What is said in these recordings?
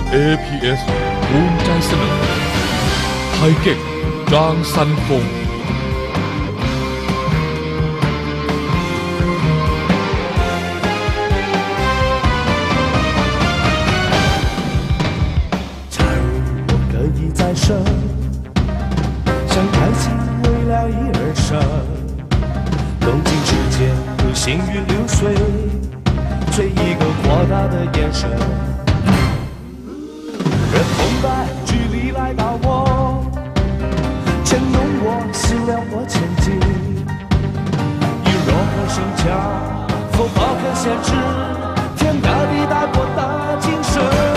APS ภูมิใจเสนอไทเก๊กจางซันฟง像太极为了一而生，东京之间有行云流水，追一个扩大的眼神。人崇拜距离来到我，牵动我思量我前进。以柔和声腔，否不可限制，天大地大国大精神。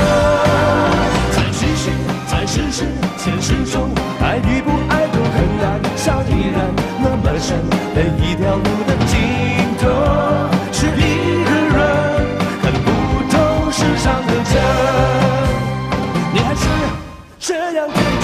在世事现实中，爱与不爱都很难，像依然那么深的一条路的尽头，是一个人看不透世上的真，你还是这样天真。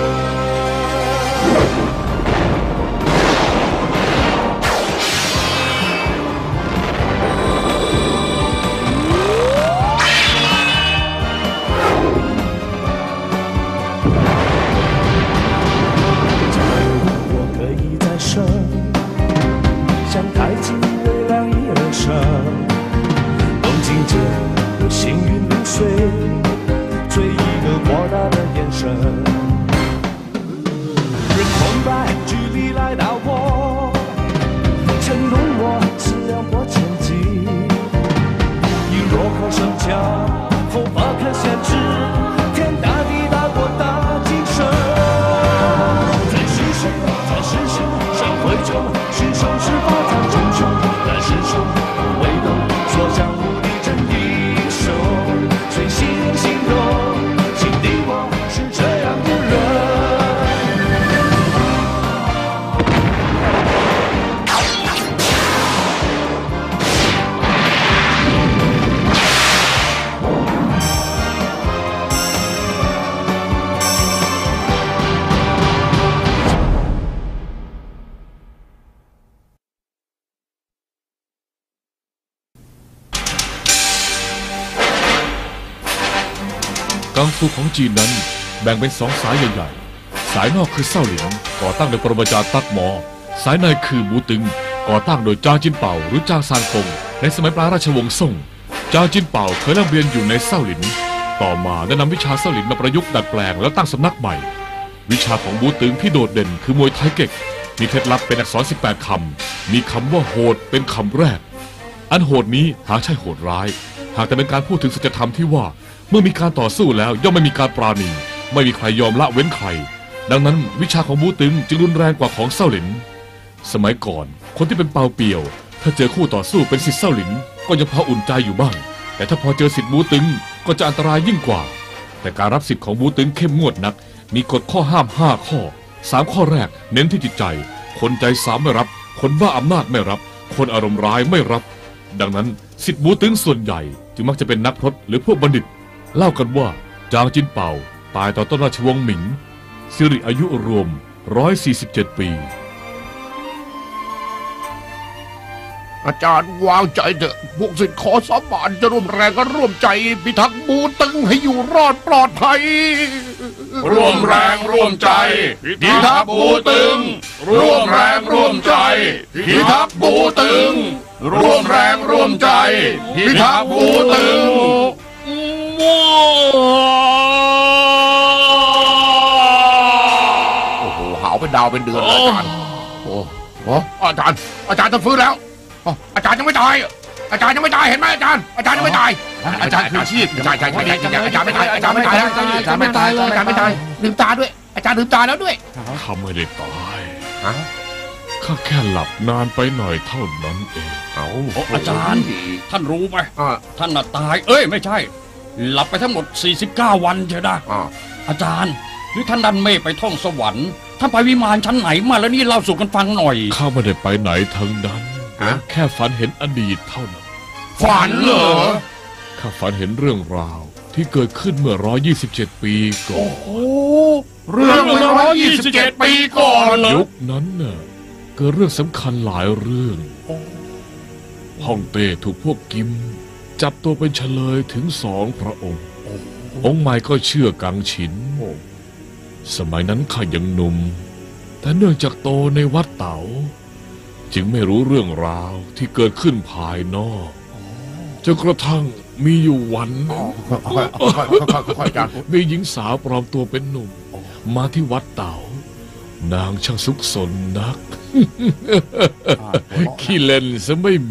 像太极为了一而生，东京间有行云流水，追一个扩大的眼神。人崇拜距离来到我，牵动我思量我前进。以柔和声腔，否不可限制，天大地大国大精神。在世事社会中，是生是发展中穷，但是手未动，所向无敌真英雄，随心行动，心底我是这样的人。 กังฟูของจีนนั้นแบ่งเป็น2 สายใหญ่ๆสายนอกคือเซ่าหลินก่อตั้งโดยปรมาจารย์ตักหมอสายในคือหมูตึงก่อตั้งโดยจางจินเป่าหรือจางซานฟงในสมัยปลายราชวงศ์ซ่งจางจินเป่าเคยร่ำเรียนอยู่ในเซ่าหลินต่อมาได้นำวิชาเซ่าหลินมาประยุกต์ดัดแปลงแล้วตั้งสำนักใหม่วิชาของหมูตึงที่โดดเด่นคือมวยไทเก๊กมีเคล็ดลับเป็นอักษร18 คำมีคำว่าโหดเป็นคำแรกอันโหดนี้หาใช่โหดร้ายหากแต่เป็นการพูดถึงสัจธรรมที่ว่าเมื่อมีการต่อสู้แล้วย่อมไม่มีการปราณีไม่มีใครยอมละเว้นใครดังนั้นวิชาของบูตึงจึงรุนแรงกว่าของเซ่าหลินสมัยก่อนคนที่เป็นเปาเปียวถ้าเจอคู่ต่อสู้เป็นศิษย์เซ่าหลินก็ยังพออุ่นใจอยู่บ้างแต่ถ้าพอเจอศิษย์บูตึงก็จะอันตรายยิ่งกว่าแต่การรับศิษย์ของบูตึงเข้มงวดนักมีกฎข้อห้าม5 ข้อ3 ข้อแรกเน้นที่จิตใจคนใจสามไม่รับคนบ้าอำนาจไม่รับคนอารมณ์ร้ายไม่รับดังนั้นศิษย์บูตึงส่วนใหญ่จึงมักจะเป็นนักพรตหรือพวกบัณฑิตเล่ากันว่าจางจินเป่าตายต่อต้นราชวงศ์หมิงสิริอายุรวม147 ปีอาจารย์วางใจเถอะพวกศิษย์ขอสาบานจะร่วมแรงกันร่วมใจพิทักษ์บูตึงให้อยู่รอดปลอดภัยร่วมแรงร่วมใจพิทักษ์บูตึงร่วมแรงร่วมใจพิทักษ์บูตึงร่วมแรงร่วมใจพิทักษ์บูตึงโอ้โหหาวเป็นดาวเป็นเดือนเลยอาจารย์โอ้โหอาจารย์จะฟื้นแล้วอาจารย์ยังไม่ตายอาจารย์ยังไม่ตายเห็นไหมอาจารย์ยังไม่ตายอาจารย์คือชีพใช่อาจารย์ไม่ตายอาจารย์ไม่ตายอาจารย์ไม่ตายอาจารย์ไม่ตายลืมตาด้วยอาจารย์ลืมตาแล้วด้วยข้าไม่ได้ตายข้าแค่หลับนานไปหน่อยเท่านั้นเองอาจารย์ท่านรู้ไหมท่านน่ะตายไม่ใช่หลับไปทั้งหมด49 วันใช่ไหมอาจารย์หรือท่านดันเมฆไปท่องสวรรค์ท่านไปวิมานชั้นไหนมาแล้วนี่เล่าสู่กันฟังหน่อยข้าไม่ได้ไปไหนทั้งนั้นแค่ฝันเห็นอดีตเท่านั้นฝันเหรอข้าฝันเห็นเรื่องราวที่เกิดขึ้นเมื่อ127 ปีก่อนเรื่องเมื่อ127 ปีก่อนเหรอยุคนั้นน่ะเกิดเรื่องสำคัญหลายเรื่องฮ่องเต้ถูกพวกกิมจับตัวเป็นเฉลยถึง2 พระองค์องค์ใหม่ก็เชื่อกังฉินสมัยนั้นข้ายังหนุ่มแต่เนื่องจากโตในวัดเต๋าจึงไม่รู้เรื่องราวที่เกิดขึ้นภายนอกจนกระทั่งมีอยู่วันหนึ่งค่อยๆอาจารย์มีหญิงสาวปลอมตัวเป็นหนุ่มมาที่วัดเต๋านางช่างซุกซนนัก ขี้เล่นซะไม่มี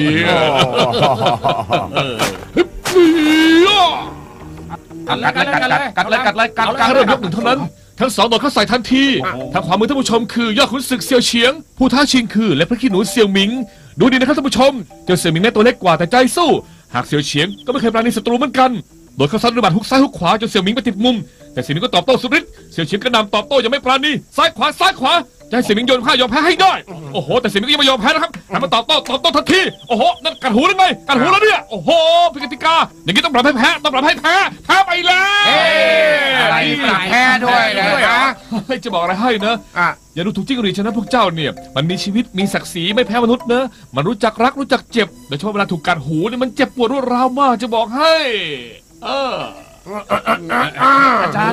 กัดเลยแค่เริ่มยกหนึ่งเท่านั้น ทั้งสองโดดเข้าใส่ทันทีทางขวามือท่านผู้ชมคือยอดขุนศึกเซียวเฉียง ผู้ท้าชิงคือและพระขี้หนูเซียวหมิง ดูดีนะครับท่านผู้ชมเจ้าเซียวหมิงแม้ตัวเล็กกว่าแต่ใจสู้ หากเซียวเฉียงก็ไม่เคยปราณีศัตรูเหมือนกันโดยเขาซัดด้วยบัตรฮุกซ้ายฮุกขวาจนเซียวหมิงไปติดมุมแต่เซียวหมิงก็ตอบโต้สุดฤทธิ์เซียวเฉียงก็นำตอบโต้ยังไม่ปราณีซ้ายขวาจะให้เสี่ยหมิงโยนผ้ายอมแพ้ให้ได้โอ้โหแต่เสี่ยหมิงก็ยังไม่ยอมแพ้นะครับหันมาตอบโต้ทันทีโอ้โหนั่นกัดหูหรือไงกัดหูแล้วเนี่ยโอ้โหพิกติกาอย่างนี้ต้องปรับให้แพ้แพ้ไปแล้วอะไรแพ้ด้วยนะจะบอกอะไรให้นะอย่าดูถูกจิ้งหรีดชนะพวกเจ้าเนี่ยมันมีชีวิตมีศักดิ์ศรีไม่แพ้มนุษย์นะมันรู้จักรักรู้จักเจ็บโดยเฉพาะเวลาถูกกัดหูเนี่ยมันเจ็บปวดรวดร้าวมากจะบอกให้อาจารย์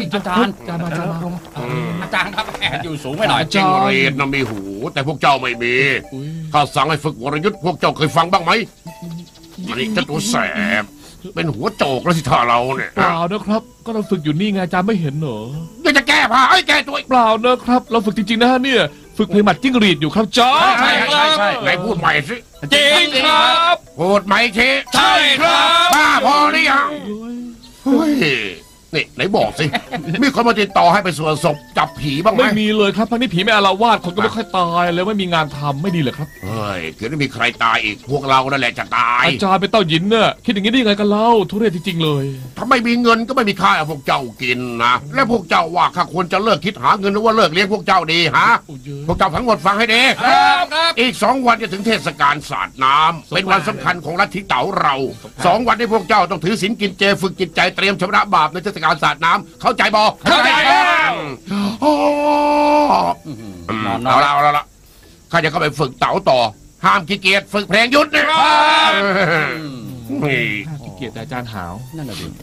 ครับแอบอยู่สูงไปหน่อยจิ้งหรีดน่ะมีหูแต่พวกเจ้าไม่มีข้าสั่งให้ฝึกวรยุทธ์พวกเจ้าเคยฟังบ้างไหมอันนี้เจ้าตัวแสบเป็นหัวโจกแล้วสิท่าเราเนี่ยเปล่านะครับก็เราฝึกอยู่นี่ไงอาจารย์ไม่เห็นเหรอยังจะแก้ผ้าแก้ตัวเปล่านะครับเราฝึกจริงๆนะเนี่ยฝึกเพลงหมัดจิ้งหรีดอยู่ครับจ้าใช่ไหนพูดใหม่สิจริงครับพูดใหม่ทีใช่ครับบ้าพอหรือยังเฮ้ยนี่ไหนบอกสิมีคนมาติดต่อให้ไปสวดศพจับผีบ้างไหมไม่มีเลยครับพักนี้ผีไม่อาละวาดคนก็ไม่ค่อยตายเลยไม่มีงานทำไม่ดีเลยครับเฮ้ยเกิดไม่มีใครตายอีกพวกเรานั่นแหละจะตายอาจารย์เป็นเต้าหยินเนี่ยคิดอย่างนี้ได้ยังไงกันเล่าทุเรศจริงๆเลยถ้าไม่มีเงินก็ไม่มีค่าให้พวกเจ้ากินนะและพวกเจ้าว่าข้าควรจะเลิกคิดหาเงินหรือว่าเลิกเลี้ยงพวกเจ้าดีฮะพวกเจ้าทั้งหมดฟังให้ดีอีก2 วันจะถึงเทศกาลสาดน้ำเป็นวันสำคัญของลัทธิเต๋าเรา2 วันที่พวกเจ้าต้องถือศีลกินเจฝึกจิตใจเตรียมชำระบาปในเทศกาลสาดน้ำเข้าใจบ่เข้าใจเอาละข้าจะเข้าไปฝึกเต๋าต่อห้ามขี้เกียจฝึกเพลงยุทธนะครับขี้เกียจแต่อาจารย์หาวนั่นแหละดิ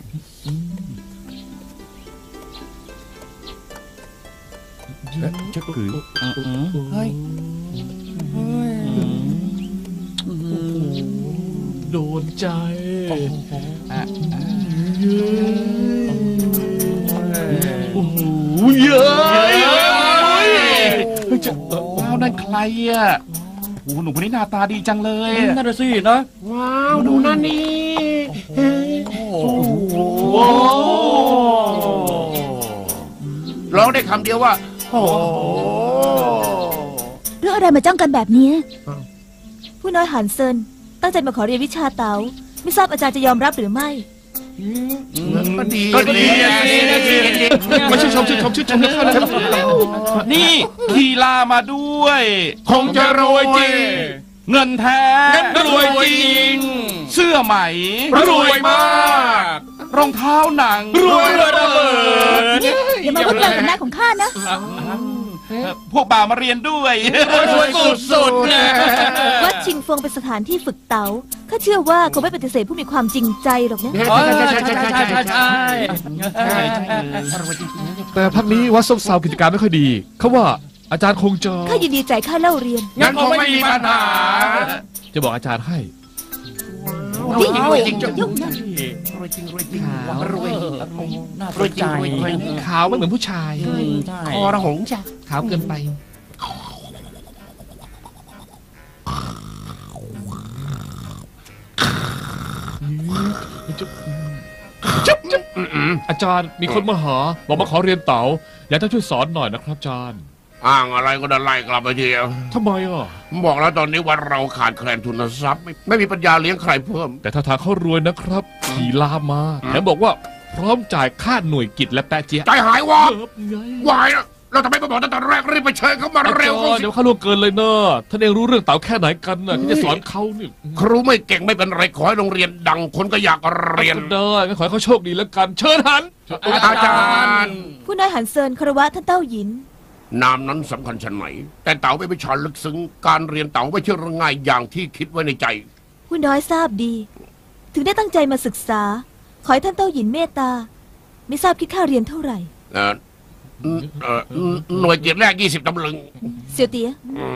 จะกือเฮ้ยโดนใจโอ้โหเยอะจะว้าวนั่นใครอ่ะโอ้หนุ่มคนนี้หน้าตาดีจังเลยนั่นสินะว้าวดูนั่นนี่ร้องได้คำเดียวว่าโอ้เรื่องอะไรมาจ้องกันแบบนี้ผู้น้อยหันเซินตั้งใจมาขอเรียนวิชาเต๋าไม่ทราบอาจารย์จะยอมรับหรือไม่ก็ดีมาชื่นชมนะครับนี่คีลามาด้วยคงจะรวยจริงเงินแท้รวยจริงเสื้อไหมรวยมากรองเท้าหนังรวยระเบิดอย่ามาพูดเรื่องกันหน้าของข้านะพวกบ่าวมาเรียนด้วยรวยสุดๆนะวัดชิงฟงเป็นสถานที่ฝึกเต๋าข้าเชื่อว่าคงไม่ปฏิเสธผู้มีความจริงใจหรอกนะใช่แต่พักนี้วัดซบเซากิจการไม่ค่อยดีเขาว่าอาจารย์คงจะข้ายินดีใจข้าเล่าเรียนงั้นคงไม่มีปัญหาจะบอกอาจารย์ให้จริงยุ่งนะน่าสนใจขาวไม่เหมือนผู้ชายคอระหงจ้ะขาวเกินไปอาจารย์มีคนมาหาบอกมาขอเรียนเต๋าอยากให้ช่วยสอนหน่อยนะครับอาจารย์อ้างอะไรก็ได้ไล่กลับไปทีทำไมอ่ะบอกแล้วตอนนี้วันเราขาดแคลนทุนทรัพย์ไม่มีปัญญาเลี้ยงใครเพิ่มแต่ถ้าทางเขารวยนะครับขี่ลามาแถมบอกว่าพร้อมจ่ายค่าหน่วยกิจและแปะเจี๊ยใจหายวะวายนะเราทำไมไม่บอกตั้งแต่แรกรีบไปเชิญเขามาเร็วเดี๋ยวเขาล่วงเกินเลยเนอะท่านเองรู้เรื่องเต๋าแค่ไหนกันน่ะที่จะสอนเขาเนี่ยครูไม่เก่งไม่เป็นไรขอให้โรงเรียนดังคนก็อยากเรียนได้งั้นขอให้เขาโชคดีแล้วกันเชิญหันอาจารย์ผู้น้อยหันเซินคารวะท่านเต้าหยินนามนั้นสำคัญชั้นไหนแต่เต๋าไม่วิชาลึกซึ้งการเรียนเต๋าไม่ใช่เรื่องง่ายอย่างที่คิดไว้ในใจผู้น้อยทราบดีถึงได้ตั้งใจมาศึกษาขอให้ท่านเต้าหยินเมตตาไม่ทราบคิดค่าเรียนเท่าไหร่เอ่อหน่วยเกียรติแรก20 ตำลึงเสี่ยวเตี๋ย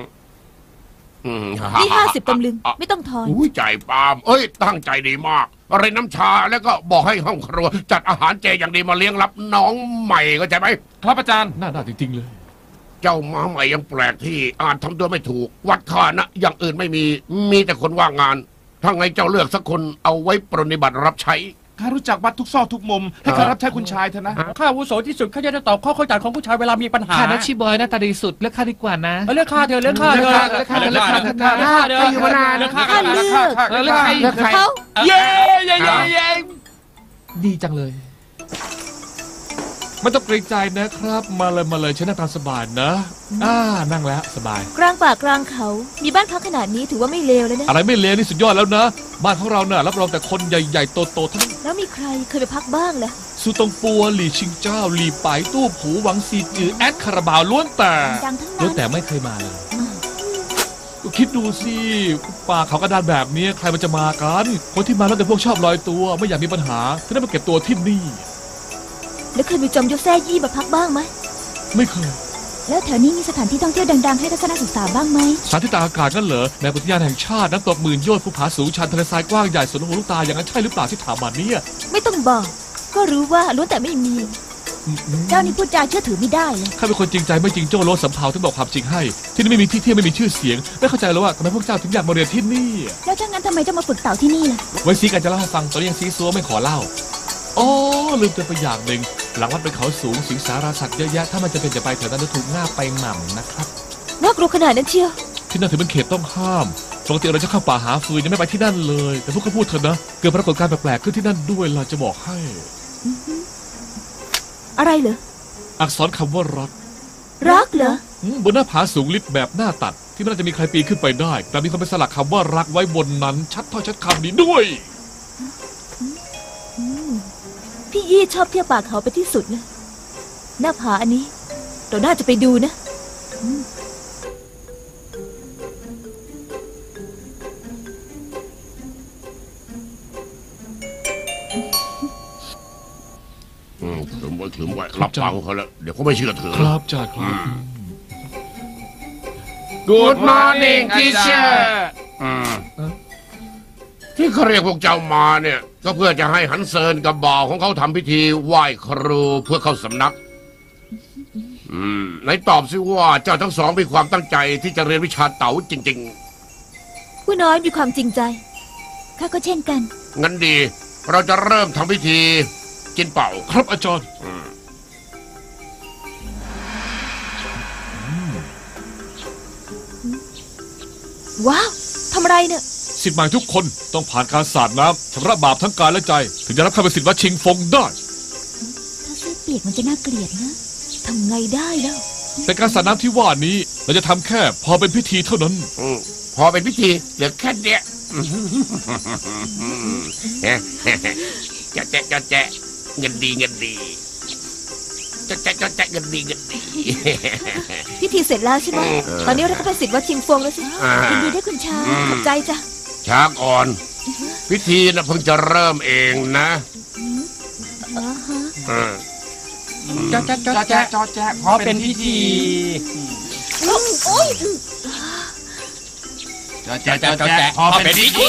นี่50 ตำลึงไม่ต้องทอนอุ้ยใจปาล์มตั้งใจดีมากอะไรน้ำชาแล้วก็บอกให้ห้องครัว จัดอาหารเจอย่างดีมาเลี้ยงรับน้องใหม่เข้าใจไหมครับอาจารย์หน้าจริงๆเลยเจ้ามาใหม่ยังแปลกที่อ่านทำตัวไม่ถูก วัดค่านะอย่างอื่นไม่มีแต่คนว่างงานถ้าไงเจ้าเลือกสักคนเอาไว้ปรนนิบัติรับใช้ข้ารู้จักวัดทุกซอกทุกมุม ให้ข้ารับใช้คุณชายเถอะนะข้าอาวุโสที่สุดข้าจะได้ตอบข้อเข้าใจของผู้ชายเวลามีปัญหาข้านักชิบอยหน้าตาดีสุดเลือกข้าดีกว่านะเลือกข้าเถอะเลือกข้าเถอะเลือกข้าเถอะเลือกข้าเถอะเลือกข้าเถอะอยู่มานานเลือกข้าข้าเลือกเลือกใครเลือกใครเขาเย้เย้เย้เย้ดีจังเลยไม่ต้องเกรงใจนะครับ มาเลยฉันนั่งตามสบายนะนั่งแล้วสบายกลางป่ากลางเขา มีบ้านพักขนาดนี้ถือว่าไม่เลวแล้วนะอะไรไม่เลวนี่สุดยอดแล้วนะ บ้านของเราเนี่ยรับรองแต่คนใหญ่ๆโตๆทั้งนั้นแล้วมีใครเคยไปพักบ้างล่ะสุตงปัวหลี่ชิงเจ้าหลี่ไปตู้ผูหวังซีจือแอดคาราบาวล้วนแต่ดังทั้งล้นั้วนนแต่ไม่เคยมาเลยคิดดูสิป่าเขากระดานแบบนี้ใครมันจะมากันคนที่มาแล้วแต่พวกชอบลอยตัวไม่อยากมีปัญหาฉะนั้นมาเก็บตัวที่นี่แล้วเคยมีจอมยุทธแซ่ยี่มาพักบ้างไหมไม่เคยแล้วแถวนี้มีสถานที่ท่องเที่ยวดังๆให้ทัศนศึกษาบ้างไหมสถานที่ตากอากาศนั่นเหรอในอุทยานแห่งชาติน้ำตกหมื่นโยชน์ภูผาสูงชันทะเลทรายกว้างใหญ่สวนหูลูกตาอย่างนั้นใช่หรือเปล่าที่ถามมาเนี่ยไม่ต้องบอก ก็รู้ว่าล้วนแต่ไม่มี เจ้านี่พูดจาเชื่อถือไม่ได้เลยข้าเป็นคนจริงใจไม่จริงโจ้โลสำเภาถึงบอกความจริงให้ ที่นี่ไม่มีที่เที่ยวไม่มีชื่อเสียง ไม่เข้าใจเลยว่าทำไมพวกเจ้าถึงอยากมาเรียนที่นี่แล้วถ้างั้นทำไมเจ้ามาฝึกเต่าที่นี่ล่ะไว้ซีกันจะเล่าให้ฟังตอนนี้ยังซีซัวไม่ขอเล่าอ๋อลืมเตือนไปอย่างหนึ่งหลังวัดเป็นเขาสูงสิงสาราสัตว์เยอะแยะถ้ามันจะเป็นจะไปแถวนั้นจะถูกหน้าไปหม่ำนะครับน่ากลัวขนาดนั้นเชียวที่นั่นถือเป็นเขตต้องห้ามปกติเราจะเข้าป่าหาฟืนยังไม่ไปที่นั่นเลย แต่พวกเขาพูดเถอะนะเกิดปรากฏการณ์แปลกๆขึ้นที่นั่นด้วยเราจะบอกให้อะไรเหรออักษรคำว่ารักรักเหรอบนหน้าผาสูงลิบแบบหน้าตัด ที่ไม่น่าจะมีใครปีนขึ้นไปได้แต่มีคนไปสลักคำว่ารักไว้บนนั้น ชัดถ้อยชัดคำนี้ด้วยพี่ยี่ชอบเที่ยวป่าเขาไปที่สุดนะหน้าผาอันนี้ เราน่าจะไปดูนะถือไว้รับฟังเขาแล้วเดี๋ยวเขาไม่เชื่อถือครับจ่าครับ Good morning teacher ที่เขาเรียกพวกเจ้ามาเนี่ยก็เพื่อจะให้หันเซินกับบ่าวของเขาทำพิธีไหว้ครูเพื่อเข้าสำนักไหนตอบสิว่าเจ้าทั้งสองมีความตั้งใจที่จะเรียนวิชาเต๋าจริงผู้น้อยมีความจริงใจ ข้าก็เช่นกันๆงั้นดี เราจะเริ่มทำพิธีกินเป่าครับอาจารย์ว้าวทำอะไรเนี่ยสิทธิ์ใหม่ทุกคนต้องผ่านการสาดน้ำชำระบาปทั้งกายและใจ ถึงจะรับเข้าเป็นสิทธิ์วัดชิงฟงได้ถ้าเสื้อเปียกมันจะน่าเกลียดนะทำไงได้แล้วแต่การสาดน้ำที่ว่านี้เราจะทำแค่พอเป็นพิธีเท่านั้นพอเป็นพิธีเหลือแค่เนี้ยจะเงินดีเงินดีจะเงินดีเงินดีพิธีเสร็จแล้วใช่ไหมตอนนี้เราก็เป็นสิทธิ์วัดชิงฟงแล้วสิยินดีด้วยคุณชายขอบใจจ้ะช้าก่อน พิธีนะเพิ่งจะเริ่มเองนะจอแจ๊พอเป็นพิธีโอ้ยแจ๊พอเป็นพิธี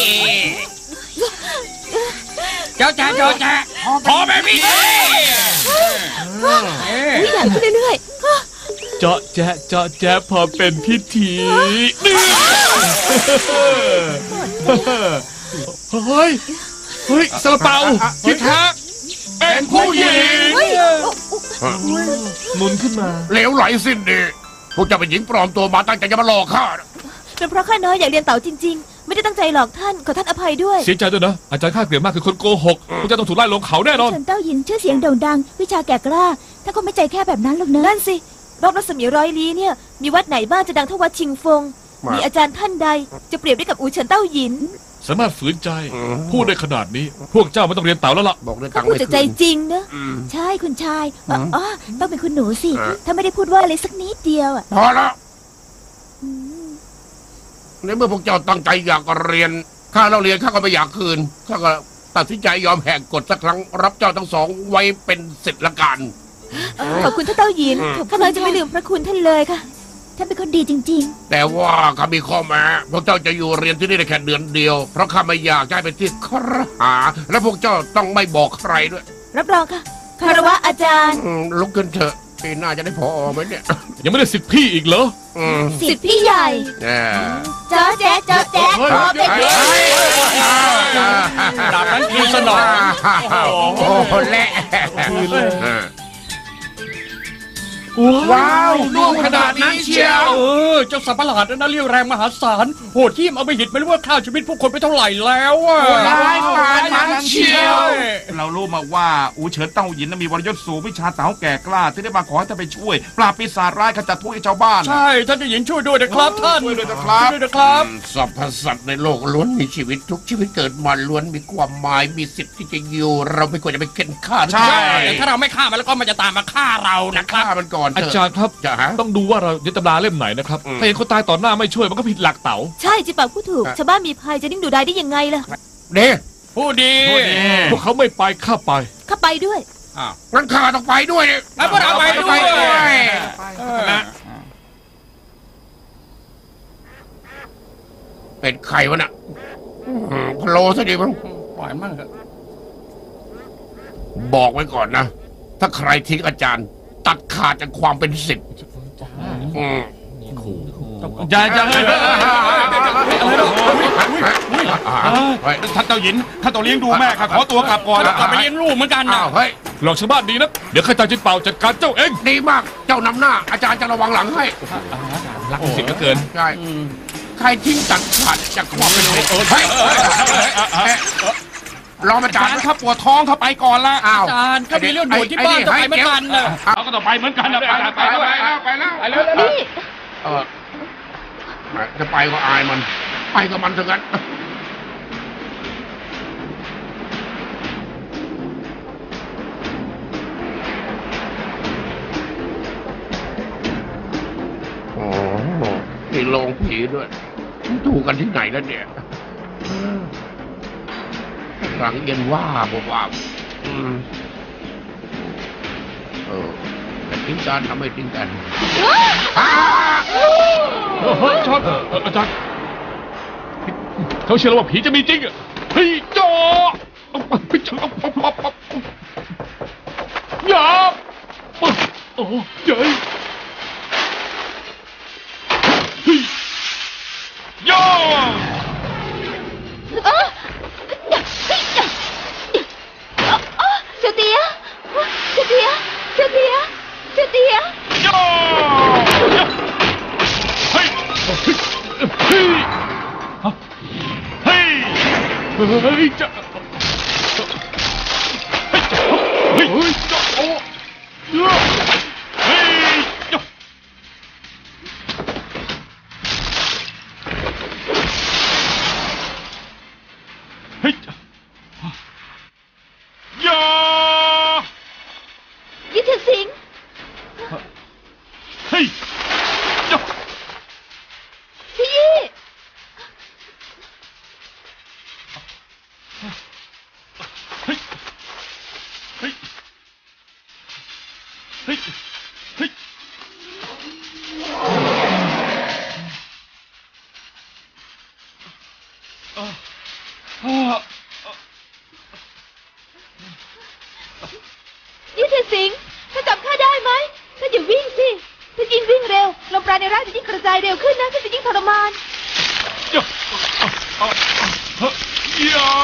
จอแจ๊พอเป็นพิธีใหญ่ขึ้นเรื่อยเจาะแจ๊ะพอเป็นพิธีเฮ้ยซาลาเปาที่แท้เป็นผู้หญิงๆเฮ้ยหมุนขึ้นมาเหลวไหลสิ้นดีพวกเจ้าเป็นหญิงปลอมตัวมาตั้งใจจะมาหลอกข้าเป็นเพราะข้าน้อยอยากเรียนเต่าจริงๆ ไม่ได้ตั้งใจหลอกท่านขอท่านอภัยด้วยเสียใจด้วยนะอาจารย์ข้าเกลียดมากคือคนโกหกพวกเจ้าต้องถูกไล่ลงเขาแน่นอนเฉินเต้าหยินชื่อเสียงโด่งดัง วิชาแก่กล้าถ้าคงไม่ใจแค่แบบนั้นหรอกนะนั่นสิรอบรัศมีร้อยลี้เนี่ยมีวัดไหนบ้างจะดังเท่าวัดชิงฟง มีอาจารย์ท่านใดจะเปรียบได้กับอูเฉินเต้าหยินสามารถฝืนใจพูดได้ขนาดนี้ พวกเจ้าไม่ต้องเรียนเต่าแล้วล่ะบอกด้วยตัเขางค์พูดไม่จากคืใจนจริงนะใช่คุณชายอ๋อต้องเป็นคุณหนูสิถ้าไม่ได้พูดว่าอะไรสักนิดเดียวอ่ะพอแล้วในเมื่อพวกเจ้าตั้งใจอยากเรียนข้าเราเรียนข้าก็ไม่อยากคืนข้าก็ตัดสินใจยอมแหกกฎสักครั้งรับเจ้าทั้งสองไว้เป็นศิษย์ละกันขอบคุณท่านเต้าหยินข้าพเจ้าจะไม่ลืมพระคุณท่านเลยค่ะท่านเป็นคนดีจริงแต่ว่าข้ามีข้อแม้พวกเจ้าจะอยู่เรียนที่นี่ได้แค่เดือนเดียวเพราะข้าไม่อยากให้เป็นที่ครหาและพวกเจ้าต้องไม่บอกใครด้วยๆ รับรองค่ะคารวะอาจารย์ลุกขึ้นเถอะปีหน้าจะได้พอไหมเนี่ยยังไม่ได้สิทธิ์พี่อีกเหรอสิทธิ์พี่ใหญ่แน่เจ้าแจ๊ะเจ้าแจ๊ะขอเป็นเด็กดาบนั้นคืนสนองโอ้โหแหละว้าวลูกขนาดนั้นเชียวเจ้าสัตว์ประหลาดนั้นเรียวแรงมหาศาลโหดที่เอาไปหิดไม่รู้ว่าฆ่าชีวิตผู้คนไปเท่าไหร่แล้วอ่ะร้ายปานนั้นเชียวเรารู้มาว่าอูเฉินเต้าหยินมีวรยศสูงวิชาเต๋าแก่กล้าที่ได้มาขอให้ท่านไปช่วยปราบปีศาจร้ายขจัดทุกข์ให้ชาวบ้านใช่ท่านจะหญิงช่วยด้วยนะครับท่านช่วยด้วยนะครับช่วยด้วยนะครับสรรพสัตว์ในโลกล้วนมีชีวิตทุกชีวิตเกิดมาล้วนมีความหมายมีสิทธิ์ที่จะอยู่เราไม่ควรจะไปเข็นฆ่าใช่แต่ถ้าเราไม่ฆ่ามันแล้วก็มันจะตามมาฆ่าเรานะครับฆ่ามันก่อนอาเถอะจารย์ครับจะฮะต้องดูว่าเรายึดตำราเล่มไหนนะครับ ถ้าเห็นคนตายต่อหน้าไม่ช่วยมันก็ผิดหลักเต๋าใช่จิปาพูดถูกชาวบ้านมีภัยจะนิ่งดูได้ได้ยังไงล่ะเด้ผู้ดีพวกเขาไม่ไปข้าไปข้าไปด้วยงั้นข้าต้องไปด้วยแล้วพวกเราไปด้วยเป็นใครวะน่ะพะโลซะดีมั้งปล่อยมั่งเถอะบอกไว้ก่อนนะ ถ้าใครทิ้งอาจารย์ ตัดขาดจากความเป็นศิษย์อย่าท่านเจ้าหญิงท่านต้องเลี้ยงดูแม่ค่ะขอตัวกลับก่อนกลับไปเลี้ยงลูกเหมือนกันนะอ้าวเฮ้ยหลอกชาวบ้านดีนะเดี๋ยวข้าจะจินเป่าจัดการเจ้าเองดีมากเจ้านำหน้า อาจารย์จะระวังหลังให้รักสิทธิ์เหลือเกินใช่ใครทิ้งตัดขาดจากความเป็นศิษย์เฮ้ยรอมาจาจาร นครับปวดท้องเข้าไปก่อนละอ้าวอาจารย์ก็มีเรื่องด่วนที่บ้านต้องไปเหมือนกันนะเราก็ต้องไปเหมือนกันนะไปด้วยไปแล้วจะไปก็อายมัน ไปกับมันเถอะงั้นโอ้มีโรงผีด้วยดูกันที่ไหนแล้วเนี่ยหลังเย็นว่าบอกว่าแต่ทิ้งกันทำไม่ทิ้งกันชอบอาจารย์เขาเชื่อแล้วว่าผีจะมีจริงอ่ะเฮ้ยจ่ออย่าโอ้เจ๋ยย่าเจ้าเตี้ยเจ้าเตี้ยเจ้าเตี้ยเจ้าเตี้ยย่าเฮ้ยเฮ้ยเฮ้ยเฮ้ยจะเฮ้ยจะโอ้เฮ้ยจะเฮ้ยย่ายี่เทียนสิงเฮ้ยย่าพี่ยี่เฮ้ยเฮ้ยเฮ้ยเฮ้ยยี่เทียนสิงถ้าจำข้าได้ไหมถ้าอย่าวิ่งสิถ้ายิ่งวิ่งเร็วลมปราณในร่างจะยิ่งกระจายเร็วขึ้นนะถ้าจะยิ่งทรมานย่าย่า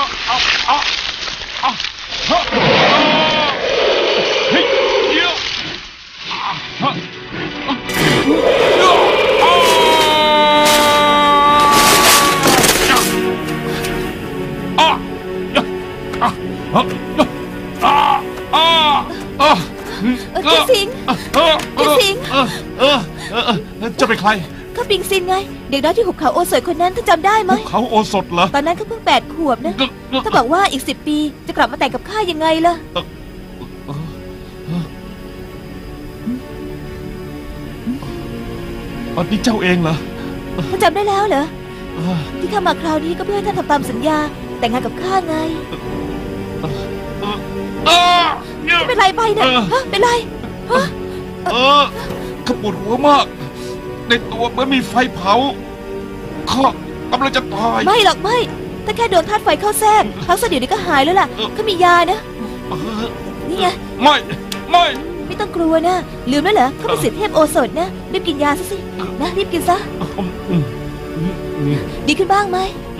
เฮ้ยย่าเจ้าสิงเจ้าสิงจะเป็นใครข้าปิงซินไง เด็กน้อยที่หุบเขาโอสวยคนนั้นท่านจำได้ไหมเขาโอสถเหรอตอนนั้นเขาเพิ่ง8 ขวบนะถ้าบอกว่าอีก10 ปีจะกลับมาแต่งกับข้ายังไงล่ะอันนี้เจ้าเองเหรอท่านจำได้แล้วเหรอที่ข้ามาคราวนี้ก็เพื่อให้ท่านทำตามสัญญาแต่งงานกับข้าไงไม่เป็นไรไปเนี่ยฮะเป็นไรฮะข้าปวดหัวมาก ในตัวเหมือนมีไฟเผาข้ากำลังจะตายไม่หรอกไม่ถ้าแค่โดนธาตุไฟเข้าแทรกพักสักเดี๋ยวนี้ก็หายแล้วล่ะเขามียานะนี่ไงไม่ไม่ไม่ต้องกลัวนะลืมแล้วเหรอเขาเป็นสิทธิเทพโอสถนะรีบกินยาซะสินะรีบกินซะดีขึ้นบ้างไหม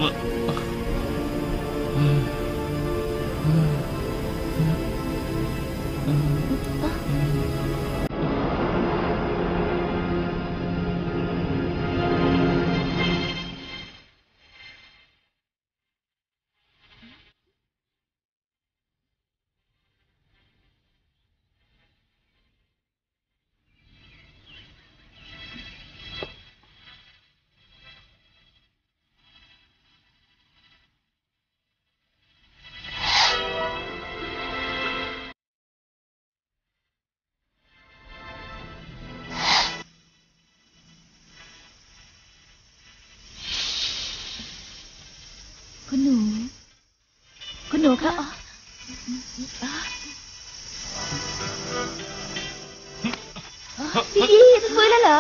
คุณหนูคะพี่ดีจะฟื้นแล้วเหรอ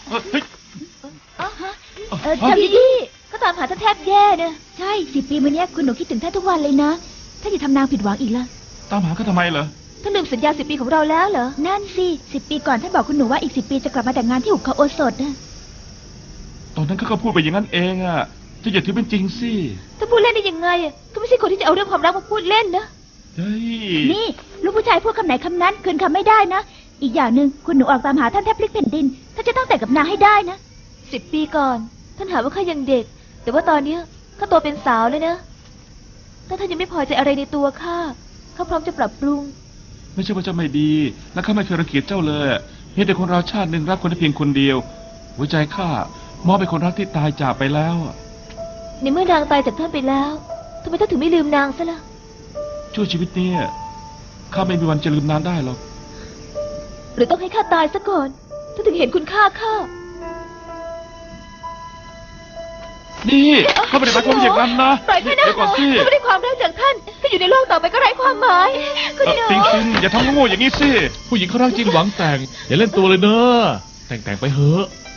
จำดีก็ตามหาท่านแทบแย่นะใช่10 ปีมาเนี้ยคุณหนูคิดถึงท่านทุกวันเลยนะถ้าจะทำนางผิดหวังอีกละตามหาเขาทำไมเหรอท่านลืมสัญญา10 ปีของเราแล้วเหรอนั่นสิ10 ปีก่อนท่านบอกคุณหนูว่าอีก10 ปีจะกลับมาแต่งงานที่หุบเขาโอสถนะตอนนั้นเขาก็พูดไปอย่างนั้นเองอะจะอย่าถือเป็นจริงสิถ้าพูดเล่นได้ยังไงก็ไม่ใช่คนที่จะเอาเรื่องความรักมาพูดเล่นนะเฮ้ยนี่ลูกผู้ชายพูดคำไหนคำนั้นคืนคำไม่ได้นะอีกอย่างหนึ่งคุณหนูออกตามหาท่านแทบพลิกแผ่นดินท่านจะต้องแต่งกับนางให้ได้นะ10 ปีก่อนท่านหาว่าข้ายังเด็กแต่ว่าตอนนี้ข้าโตเป็นสาวแล้วนะถ้าท่านยังไม่พอใจอะไรในตัวข้าพร้อมจะปรับปรุงไม่ใช่ว่าเจ้าไม่ดีและข้าไม่เคยรังเกียจเจ้าเลยเพียงแต่คนเราชาติหนึ่งรักคนได้เพียงคนเดียวหัวใจข้ามอบเป็นคนรักที่ตายจากไปแล้วในเมื่อนางตายจากท่านไปแล้วทำไมท่านถึงไม่ลืมนางซะล่ะชั่วชีวิตเนี่ยข้าไม่มีวันจะลืมนางได้หรอกหรือต้องให้ข้าตายซะก่อนท่านถึงเห็นคุณค่าข้านี่ข้าไม่ได้หมายความอย่างนั้นนะปล่อยข้านะเดี๋ยวก่อนสิถ้าไม่ได้ความรักจากท่านถ้าอยู่ในโลกต่อไปก็ไร้ความหมายคุณหนูปิงปิงอย่าทำโง่ๆอย่างนี้สิผู้หญิงเขารักจริงหวังแต่งอย่าเล่นตัวเลยเนอะแต่งไปเถอะ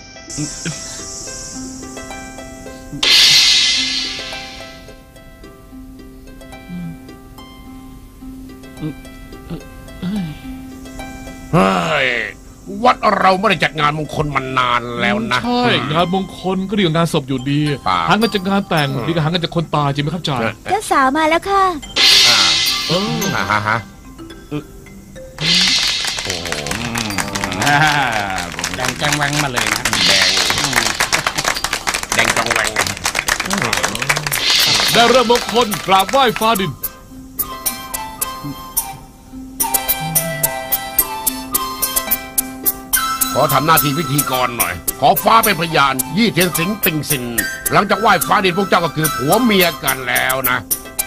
เฮ้ยวัดเราไม่ได้จัดงานมงคลมานานแล้วนะใช่งานมงคลก็ดีกว่างานศพอยู่ดีป่าหางกันจากงานแต่งดีกว่าหางกันจากคนตายจริงไหมครับจ่าเจ้าสาวมาแล้วค่ะเออฮะแดงจังแวงมาเลยนะแดงจองแวงได้เริ่มมงคลกราบไหว้ฟ้าดินขอทำหน้าที่พิธีกรหน่อย ขอฟ้าเป็นพยานยี่เทียนสิงติงสินหลังจากไหว้ฟ้าดินพวกเจ้าก็คือผัวเมียกันแล้วนะ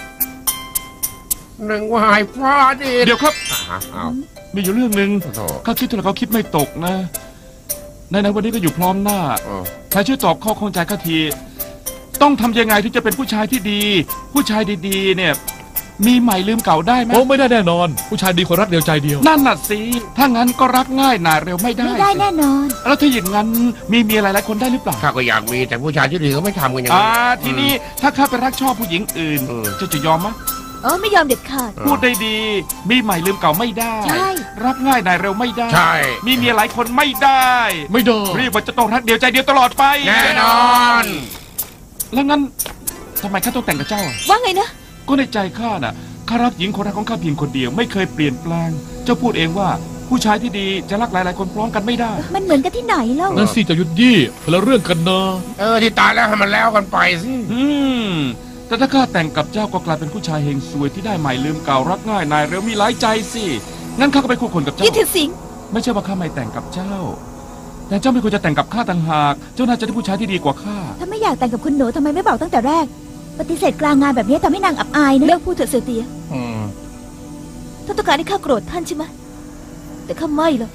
หนึ่งไหว้ฟ้าดินเดี๋ยวครับเอามีอยู่เรื่องหนึ่งโถ่ข้าคิดเท่าไหร่เขาคิดไม่ตกนะในวันนี้ก็อยู่พร้อมหน้า ใครช่วยตอบข้อข้องใจข้าที ต้องทำยังไงที่จะเป็นผู้ชายที่ดี ผู้ชายดีๆ เนี่ย มีใหม่ลืมเก่าได้ไหมโอ้ไม่ได้แน่นอน ผู้ชายดีคนรักเดียวใจเดียวนั่นน่ะสิ ถ้างั้นก็รักง่ายหน่ายเร็วไม่ได้ไม่ได้แน่นอนแล้วถ้าอย่างนั้นมีเมียหลายๆคนได้หรือเปล่าข้าก็อยากมีแต่ผู้ชายที่ดีเขาไม่ทำกันอย่างนั้นทีนี้ถ้าข้าไปรักชอบผู้หญิงอื่น เจ้าจะยอมไหมไม่ยอมเด็ดขาดพูดได้ดี มีใหม่ลืมเก่าไม่ได้ใช่รักง่ายหน่ายเร็วไม่ได้ใช่มีเมียหลายคนไม่ได้ไม่ได้เรียกว่าจะต้องรักเดียวใจเดียวตลอดไปแน่นอนแล้วงั้นทำไมข้าต้องแต่งกับเจ้าอ่ะว่าไงนะก็ในใจข้าน่ะข้ารักหญิงคนรักของข้าเพียงคนเดียวไม่เคยเปลี่ยนแปลง เจ้าพูดเองว่าผู้ชายที่ดีจะรักหลายๆคนพร้อมกันไม่ได้มันเหมือนกันที่ไหนเล่านั่นสิจะยุดยี่คนละเรื่องกันเนอะที่ตายแล้วให้มันแล้วกันไปสิแต่ถ้าข้าแต่งกับเจ้าก็กลายเป็นผู้ชายเฮงซวยที่ได้ใหม่ลืมเก่ารักง่ายนายเร็วมีหลายใจสิงั้นข้าก็ไปคู่คนกับเจ้ายี่เทียนสิงไม่ใช่ว่าข้าไม่แต่งกับเจ้า แต่เจ้าไม่ควรจะแต่งกับข้าต่างหากเจ้าน่าจะได้ผู้ชายที่ดีกว่าข้าถ้าไม่อยากแต่งกับคุณหนูทำไมไม่บอกตั้งแต่แรก ปฏิเสธกลางงานแบบนี้ทำให้นางอับอายนะเลิกพูดเถอะเสือเตียท่านต้องการให้ข้าโกรธท่านใช่ไหมแต่ข้าไม่หรอก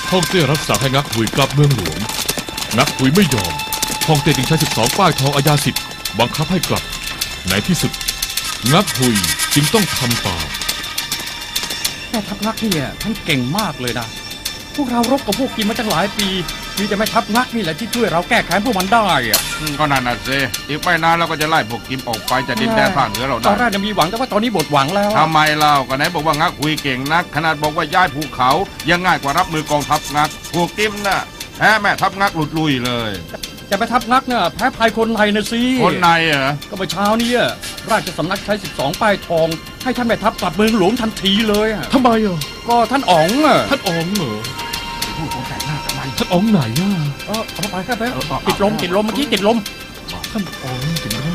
ฮ่องเต้รับสั่งให้งักหุยกลับเมืองหลวงงักหุยไม่ยอมฮ่องเต้จึงใช้12ป้ายทองอาญาสิทธิ์บังคับให้กลับในที่สุดงักหุยจึงต้องทำตามแม่ทัพงักเนี่ยท่านเก่งมากเลยนะพวกเรารบกับพวกกินมาตั้งหลายปีมีแต่แม่ทัพงักนี่แหละที่ช่วยเราแก้แค้นพวกมันได้อะก็นั่นน่ะสิอีกไม่นานเราก็จะไล่พวกกิมออกไปจากดินแดนภาคเหนือเราตอนแรได้กจะมีหวังแต่ว่าตอนนี้หมดหวังแล้วทำไมเล่าก็ไหนบอกว่างักคุยเก่งนักขนาดบอกว่าย้ายภูเขายังง่ายกว่ารับมือกองทัพงักพวกกิมน่ะแพ้แม่ทัพงักหลุดลุยเลยแต่แม่ทัพงักเนี่ยแพ้ภัยคนในนะสิคนในเหรอก็เมื่อเช้านี้ราชสำนักใช้12ป้ายทองให้ท่านแม่ทัพกลับเมืองหลวงทันทีเลยอะทำไมอ่ะก็ท่านอ๋องอะท่านอ๋องเหรอพูดของแต่งหน้าทำไมท่านอ๋องไหนอ่ะเอาไปครับติดลมเมื่อกี้ติดลมท่านอ๋องถึงได้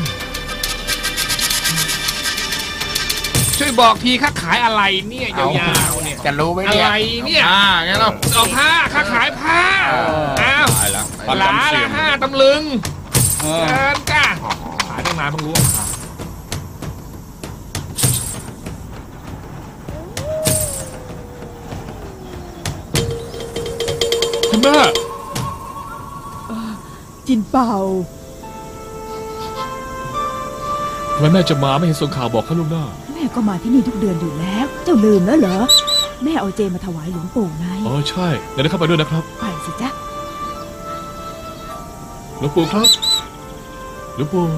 ช่วยบอกทีค้าขายอะไรเนี่ยยาวๆเนี่ยจะรู้ไหมอะเนี่ยไรเนี่ยไงเราเอาผ้าค้าขายผ้าอ้าวตายแล้วหลาละ5 ตำลึงเชิญจ้าขายตั้งนานเพิ่งรู้ว่าขายคุณแม่จินเป่าทำไมแม่จะมาไม่เห็นส่งข่าวบอกข้าลูกหน้าแม่ก็มาที่นี่ทุกเดือนอยู่แล้ว เจ้าลืมแล้วเหรอ แม่เอาเจมาถวายหลวงปู่ไงอ๋อใช่เดี๋ยวเข้าไปด้วยนะครับไปสิจ๊ะหลวงปู่ครับหลวงปู่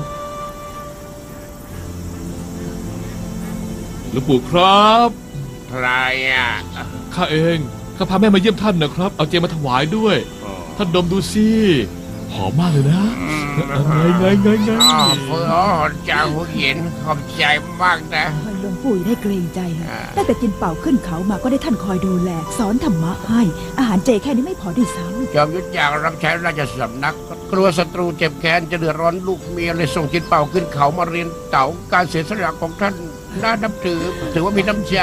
หลวงปู่ครับใครอ่ะข้าเองข้าพาแม่มาเยี่ยมท่านนะครับเอาเจมาถวายด้วย ท่านดมดูสิหอมมากเลยนะไงอ๋อเพื่อจากผู้หญิงขอบใจมากนะหลวงปู่ได้เกรงใจเลยตั้งแต่จินเป่าขึ้นเขามาก็ได้ท่านคอยดูแล สอนธรรมะให้ อาหารเจแค่นี้ไม่พอด้วยซ้จอมยุทธอยากรับใช้ราชสำนักกลัวศัตรูเจ็บแค้นจะเดือดร้อนลูกเมียเลยส่งจินเป่าขึ้นเขามาเรียนเต๋าการเสียสละของท่านน่านับถือว่ามีน้ำใจ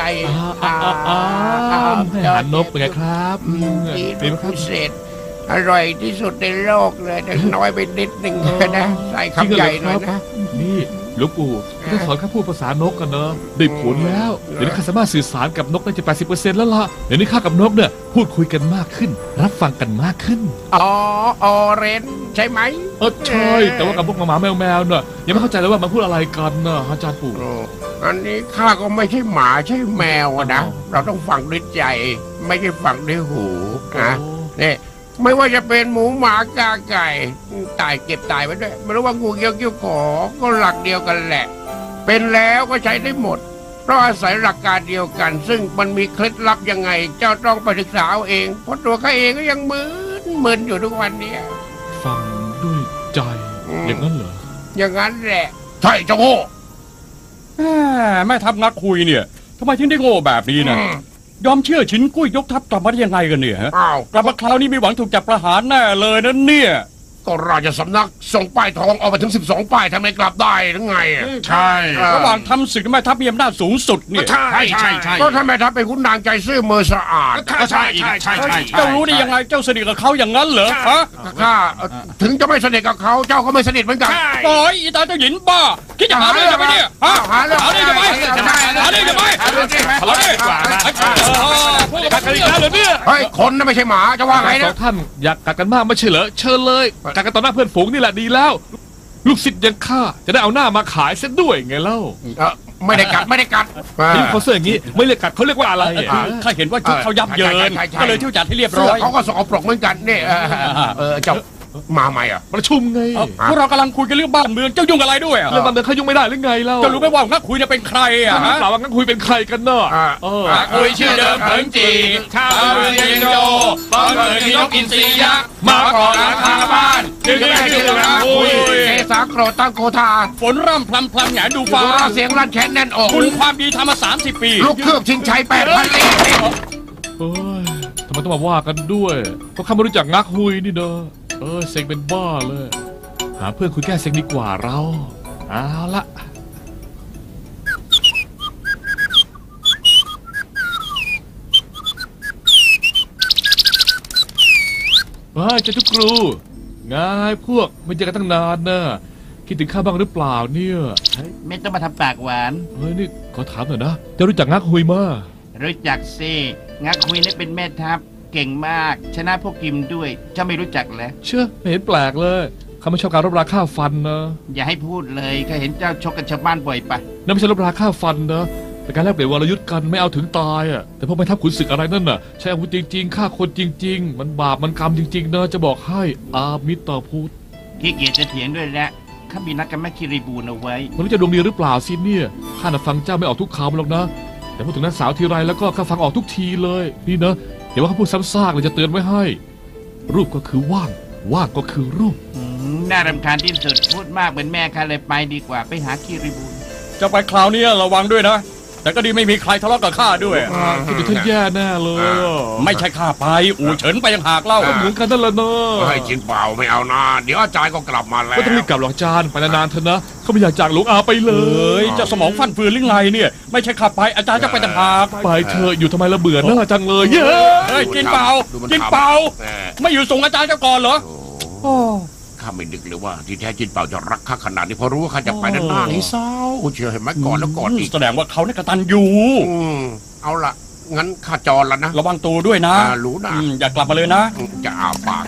อาหารนกเป็นไงครับเป็นไหมครับพิเศษอร่อยที่สุดในโลกเลยแต่น้อยไปนิดหนึ่งนะใส่คำใหญ่หน่อยนะนี่หลวงปู่ถ้าสอนข้าพูดภาษานกกันเนอะได้ผลแล้วเดี๋ยวนี้ข้าสามารถสื่อสารกับนกได้จะ 80% แล้วล่ะเดี๋ยวนี้ข้ากับนกเนี่ยพูดคุยกันมากขึ้น รับฟังกันมากขึ้นอ๋อออเรนใช่ไหมใช่แต่ว่ากับพวกหมาแมวเนี่ยยังไม่เข้าใจเลยว่ามันพูดอะไรกันนะอาจารย์ปู่อันนี้ข้าก็ไม่ใช่หมาใช่แมวอะนะเราต้องฟังด้วยใจ ไม่ใช่ฟังด้วยหูนะนี่ไม่ว่าจะเป็นหมูหมากาไก่ตายเก็บตายไปด้วยไม่รู้ว่างูเงี้ยวเกี้ยวขอก็หลักเดียวกันแหละ เป็นแล้วก็ใช้ได้หมด เพราะอาศัยหลักการเดียวกัน ซึ่งมันมีเคล็ดลับยังไง เจ้าต้องไปศึกษาเอาเองเพราะตัวข้าเองก็ยังมึนอยู่ทุกวันเนี้ยฟังด้วยใจอย่างนั้นเหรออย่างนั้นแหละใช่เจ้าโง่แม่ทัพงักคุยเนี่ยทำไมถึงได้โง่แบบนี้นะยอมเชื่อฉินกุ้ยยกทัพกลับมาได้ยังไงกันเนี่ยฮะอ้าวกลับมาคราวนี้มีหวังถูกจับประหารแน่เลยนะเนี่ยก็ราชสำนักส่งป้ายทองเอาไปถึง12ป้ายทำไมกลับได้หรือไงอะใช่ระหว่างทำศึกแม่ทัพมีอำนาจสูงสุดเนี่ยใช่ก็ทำไมทัพเป็นขุนนางใจซื่อมือสะอาดก็ใช่ใช่เจ้ารู้ได้ยังไงเจ้าสนิทกับเขาอย่างนั้นเหรอฮะข้าถึงจะไม่สนิทกับเขาเจ้าก็ไม่สนิทเหมือนกันปล่อยอีตาเจ้าหญิงบ้าคิดจะหาเรื่องจะไปเนี่ยฮะหาเรื่องหาเรื่องจะไปหาเรื่องจะไปหาเรื่องจะไปหาเรื่องจะไปพูดกับกันอีกแล้วเหรอเนี่ยเฮ้ยคนน่ะไม่ใช่หมาจะว่าไงสอนะงท่านอยากกัดกันมากไม่ใช่เหรอเชิญเลยกัดกันต่อหน้าเพื่อนฝูงนี่แหละดีแล้ว ลูกศิษย์อยังข้าจะได้เอาหน้ามาขายเส้นด้วยไงเล่าไม่ได้กัดนี่เขาเสื้ออย่างนี้ไม่เรียกกัดเขาเรียกว่าอะไรอ่ะข้าเห็นว่าชุดเขายับเยินก็เลยเที่ยวจัดให้เรียบเสื้ร้ออยเขาก็สกปรกเหมือนกันเนี่ยเจ้ามาใหม่อ่ะประชุมไงพวกเรากำลังคุยกันเรื่องบ้านเมืองเจ้ายุ่งอะไรด้วยเรื่องบ้านเมืองเขายุ่งไม่ได้หรือไงเล่าเจ้ารู้ไหมว่านักคุยเนี่ยเป็นใครอ่ะถ้าถามว่างั้นคุยเป็นใครกันเนาะคุยชื่อเดิมเผิงจีชาวเมืองเชียงโจตอนเกิดมีนกอินทรียักษ์มาก่อนหลังคาบ้านจึงได้ชื่อนักคุยเทสาโกรธตั้งโคทาฝนร่ำพลำแหงดูฟ้าเสียงลั่นแค้นแน่นอกคุณความดีทำมา30 ปีลูกเครือบชิงชัย8,000เล่มเอ้ยทำไมต้องมาว่ากันด้วยเพราะข้าไม่รู้จักงักฮุยนี่เด้อเซ็งเป็นบ้าเลยหาเพื่อนคุยแก้เซ็งดีกว่าเราเอาละว้ายเจ้าทุกครูไงพวกไม่เจอกันตั้งนานนะคิดถึงข้าบ้างหรือเปล่าเนี่ยไม่ต้องมาทำปากหวานเฮ้ยนี่ขอถามหน่อยนะจะรู้จักงักฮุยมารู้จักสิงักคุยนี่เป็นแม่ทัพเก่งมาก ชนะพวกกิมด้วยเจ้าไม่รู้จักแล้วเชื่อไม่เห็นแปลกเลยเขาไม่ชอบการรบราค่าฟันนะอย่าให้พูดเลยก็เห็นเจ้าชกกับชาวบ้านบ่อยไปนั่นไม่ใช่รบราค่าฟันนะเป็นการแลกเปลี่ยนวรยุทธ์กันไม่เอาถึงตายอ่ะแต่พวกไม่ทับขุนศึกอะไรนั่นน่ะใช้อาวุธจริงๆฆ่าคนจริง ๆ มันบาปมันกรรมจริงๆนะจะบอกให้อามิตรพุทธขี้เกียจจะเถียงด้วยแหละข้ามีนัดกับแม่คิริบูลเอาไว้ไม่รู้จะดวงดีหรือเปล่าสิเนี่ยข้าน่ะฟังเจ้าไม่ออกทุกคำหรอกนะแต่พูดถึงนักสาวทีไรแล้วก็ข้าฟังออกทุกทีเลยนี่นะเดี๋ยวว่าเขาพูดซ้ำซากเลยจะเตือนไว้ให้ รูปก็คือว่างว่างก็คือรูปน่ารำคาญที่สุดพูดมากเหมือนแม่ข้าเลยไปดีกว่าไปหาคิริบูลจะไปคราวนี้ระวังด้วยนะ แต่ก็ดีไม่มีใครทะเลาะกับข้าด้วยคิดถึงท่านแย่แน่เลยอะไม่ใช่ข้าไปอู่เฉินไปยังหากเล่าเหมือนกันนั่นแหละเนอะให้จินเปล่าไม่เอานะเดี๋ยวอาจารย์ก็กลับมาแล้วไม่ต้องรีบกลับหรอกอาจารย์ไปนานๆเถอะนะเขาไม่อยากจากหลวงอาไปเลเอ้ยยเจะสมองฟันฟืนหรือไงเนี่ย ไม่ใช่ข้าไปอาจารย์จะไปต่างหากไปเถอะอยู่ทำไมละเบื่อหน้าจังเลยเย้เฮ้ยกินเปล่าดูมันกินทำเปล่าแหมไม่อยู่ส่งอาจารย์เจ้าก่อนเหรอโอ้ข้าไม่นึกเลยว่าที่แท้จินเปล่าจะรักข้าขนาดนี้เพราะรู้ว่าข้าจะไปนั้นหน้านี้เศร้าเชื่อเห็นไหมก่อนแล้วก่อนอีกแสดงว่าเขาเนี่ยกตัญญูเอาละงั้นข้าจรแล้วนะระวังตัวด้วยนะรู้นะอย่ากลับมาเลยนะจะอาปาก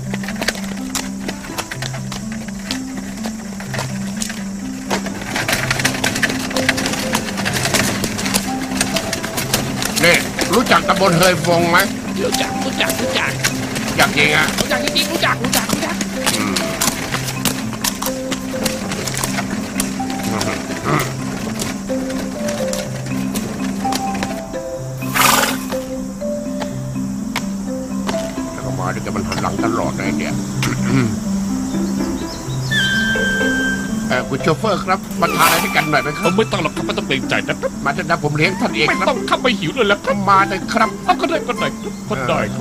นี่รู้จักตำบลเฮยฟงไหมรู้จักอยากจริงอ่ะรู้จักจริงๆรู้จักแล้วก็มาด้วยกันมันหันหลังตลอดเลยเนี่ย คุณโชเฟอร์ครับมาทานอะไรด้วยกันหน่อยไหมครับไม่ต้องหรอกครับไม่ต้องเกรงใจนะครับมาเถอะนะผมเลี้ยงท่านเองไม่ครับต้องครับไม่หิวเลยแล้วครับมาเลยครับเอาก็ได้ครับก็ได้ครับ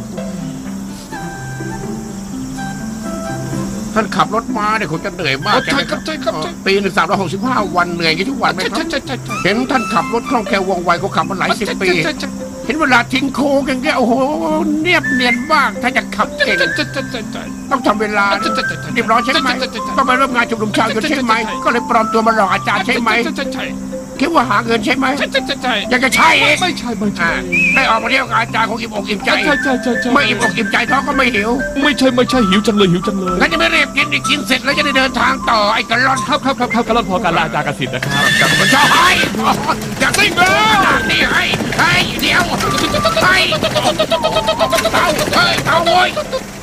ท่านขับรถมาเนี่ยคงจะเหนื่อยมากใช่ครับใช่ครับใช่ปีหนึ่ง365 วันเหนื่อยกันทุกวันไหมครับใช่เห็นท่านขับรถคล่องแคล่วว่องไวก็ขับมาหลายสิบปี เห็นเวลาทิ้งโค้งอย่างเงี้ยโอ้โหเนียบเนียนมากถ้าจะขับเก่งต้องทำเวลาเรียบร้อยใช่ไหมต้องไปร่วมงานชุมนุมชาวชนใช่ไหมก็เลยปลอมตัวมาหลอกอาจารย์ใช่ไหมคิดว่าหาเงินใช่ไหมอยากจะใช่เองไม่ใช่ไม่ใช่ได้ออกมาเที่ยวกับอาจารย์คงอิ่มอกอิ่มใจใช่ไม่อิ่มอกอิ่มใจท้องก็ไม่หิวไม่ใช่หิวจังเลยหิวจังเลยงั้นจะไม่เรียบกินอีกกินเสร็จแล้วจะได้เดินทางต่อไอ้กระล่อนครับกระล่อนพอการลาอาจารย์กสิทธิ์นะครับจากคนชอบให้อยากซิ่งเลยนี่ให้เดี๋ยวให้เอาโว้ย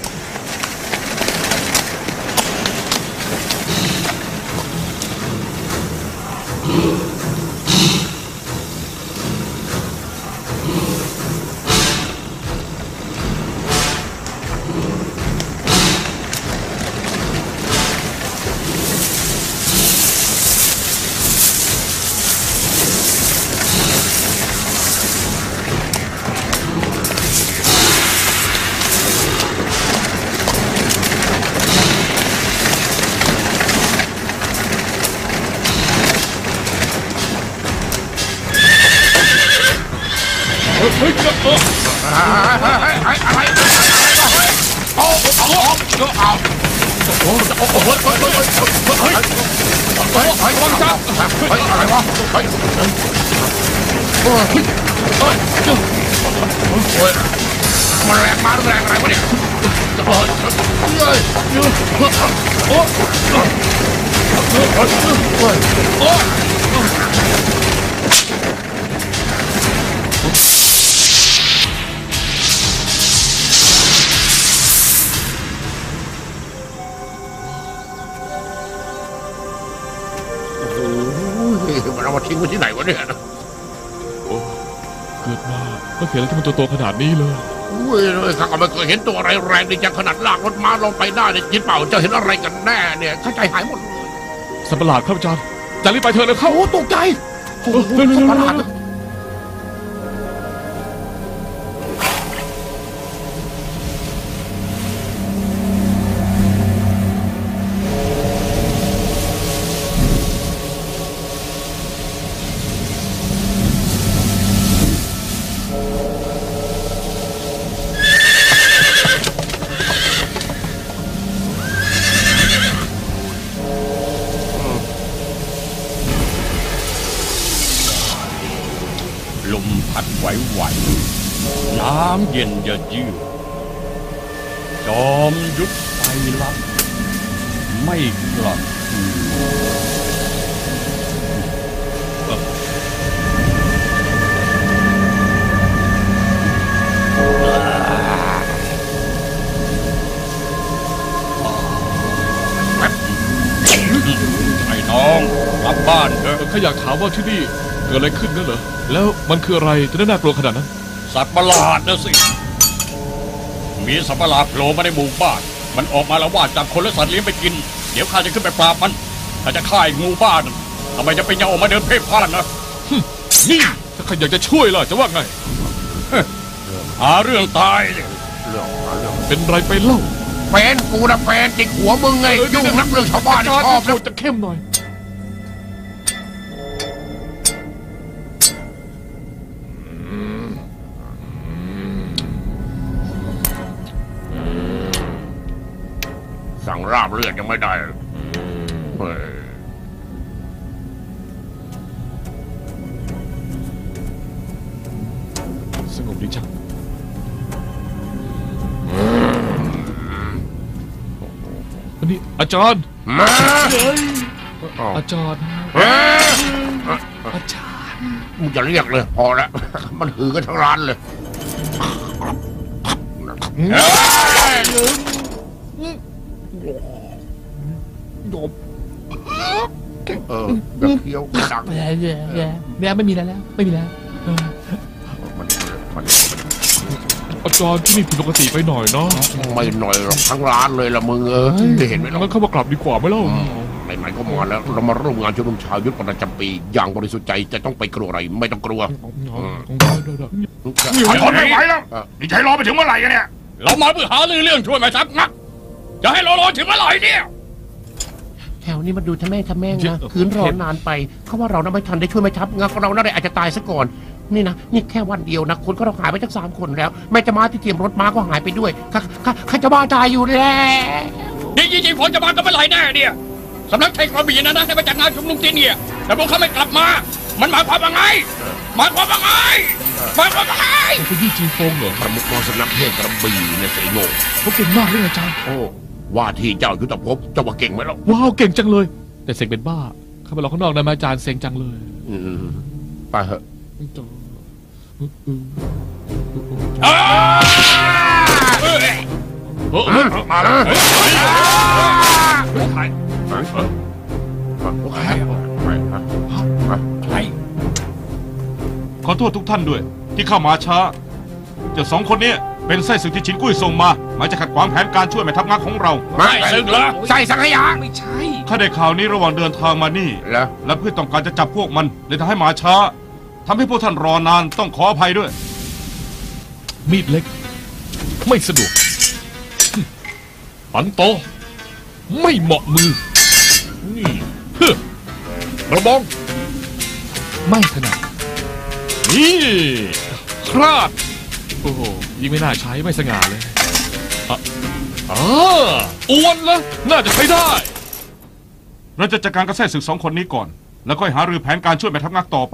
อะไรมันแรงมาแรงอะไรวะเนี่ยมันเอามาทิ้งไว้ที่ไหนวะเนี่ยเกิดมาไม่เคยเห็นอะไรที่มันตัวโตขนาดนี้เลยอุ้ยเลยข้าก็ไม่เคยเห็นตัวอะไรแรงดีจังขนาดลากรถม้าลงไปได้เนี่ยจิตเปล่าจะเห็นอะไรกันแน่เนี่ยข้าใจหายหมดเลยสัตว์ประหลาดครับอาจารย์จะรีบไปเถอะเลยครับโอ้ตกใจโอ้โหสัตว์ประหลาดลมพัดไหวๆน้ำเย็นเยือกจอมยุทธไฟลับไม่กลับไอ้น้องกลับบ้านเถอะข้าอยากถามว่าที่นี่เกิดอะไรขึ้นนั่นเหรอแล้วมันคืออะไรจะได้น่ากลัวขนาดนั้นสัตว์ประหลาดนะสิมีสัตว์ประหลาดโผล่มาในหมู่บ้านมันออกมาแล้วว่าจับคนและสัตว์เลี้ยงไปกินเดี๋ยวข้าจะขึ้นไปปราบมันถ้าจะฆ่าไอ้งูบ้านทำไมจะเป็นยังออกมาเดินเพ่นพ่านนะนี่ถ้าข้าอยากจะช่วยล่ะจะว่าไงหาเรื่องตายเลยเป็นไรไปเล่าแฟนกูนะแฟนติดหัวมึงไงยุ่งนักเรื่องชาวบ้านชอบแล้วจะเข้มหน่อยสั่งราบเลือดยังไม่ได้เฮ้ยสงบดีจังอันนี้อาจารย์มาอาจารย์เฮ้ยอาจารย์มึงจะเรียกเลยพอแล้วมันหือกันทั้งร้านเลยแบบเคี้ยวดังแย่ไม่มีแล้วไม่มีแล้วอาจารย์ที่นี่ผิดปกติไปหน่อยเนาะไม่หน่อยหรอกทั้งร้านเลยละมึงเห็นไหมล่ะงั้นเข้ามากลับดีกว่าไหมเล่าไหนๆก็มาแล้วเรามาร่วมงานชุมนุมชาวยุทธประจำปีอย่างบริสุทธิ์ใจจะต้องไปกลัวอะไรไม่ต้องกลัวทนไม่ไหวแล้วนี่ใช้รอไปถึงเมื่อไหร่กันเนี่ยเรามาเพื่อหาเรื่องช่วยแม่ทัพงักจะให้รอถึงเมื่อไหร่เนี่ยแถวนี้มันดูทะแม่งนะคืนรอนานไปเขาว่าเราน่าไม่ทันได้ช่วยไม่ทับงักเราน่าได้อาจจะตายซะก่อนนี่นะนี่แค่วันเดียวนะคนก็เราหายไปทั้ง3 คนแล้วแม่จะมาที่เตรียมรถม้าก็หายไปด้วยข้าจะบ้าตายอยู่แล้วนี่จริงๆฝนจะมาก็ไม่ไหลแน่เนี่ยสำนักไทยกระบี่นะให้มาจัดงานชุมนุมที่นี่แต่พวกเขาไม่กลับมามันหมายความว่าไงหมายความว่าไงหมายความว่าไงคุณยี่จีฟงเหรอประมุขสำนักเทพกระบี่เนี่ยเสยโง่เขาเก่งมากเลยอาจารย์โอ้ว่าที่เจ้ายุทธภพเจ้าว่าเก่งไหมล่ะว้าวเก่งจังเลย แต่เซ็งเป็นบ้าเข้าไปรอข้างนอกได้ไหมอาจารย์เซ็งจังเลยไปเถอะ มาแล้วขอโทษทุกท่านด้วย ที่เข้ามาช้าเจ้า2 คนนี้เป็นไส้ศึกที่ฉินกุ้ยส่งมาหมายจะขัดขวางแผนการช่วยแม่ทัพงักของเราไม่ซึ่งเหรอใส่สังขยาไม่ใช่ข้าได้ข่าวนี้ระหว่างเดินทางมานี่และเพื่อต้องการจะจับพวกมันเลยทำให้มาช้าทำให้พวกท่านรอนานต้องขออภัยด้วยมีดเล็ก ไม่สะดวกปันโตไม่เหมาะมือนี่เฮ้อกระบองไม่ถนัดนี่คราดโอ้โหยิ่งไม่น่าใช้ไม่สง่าเลยอ้วนละน่าจะใช้ได้เราจะจัดการกับไส้ศึก2 คนนี้ก่อนแล้วค่อยหารือแผนการช่วยแม่ทัพงักต่อไป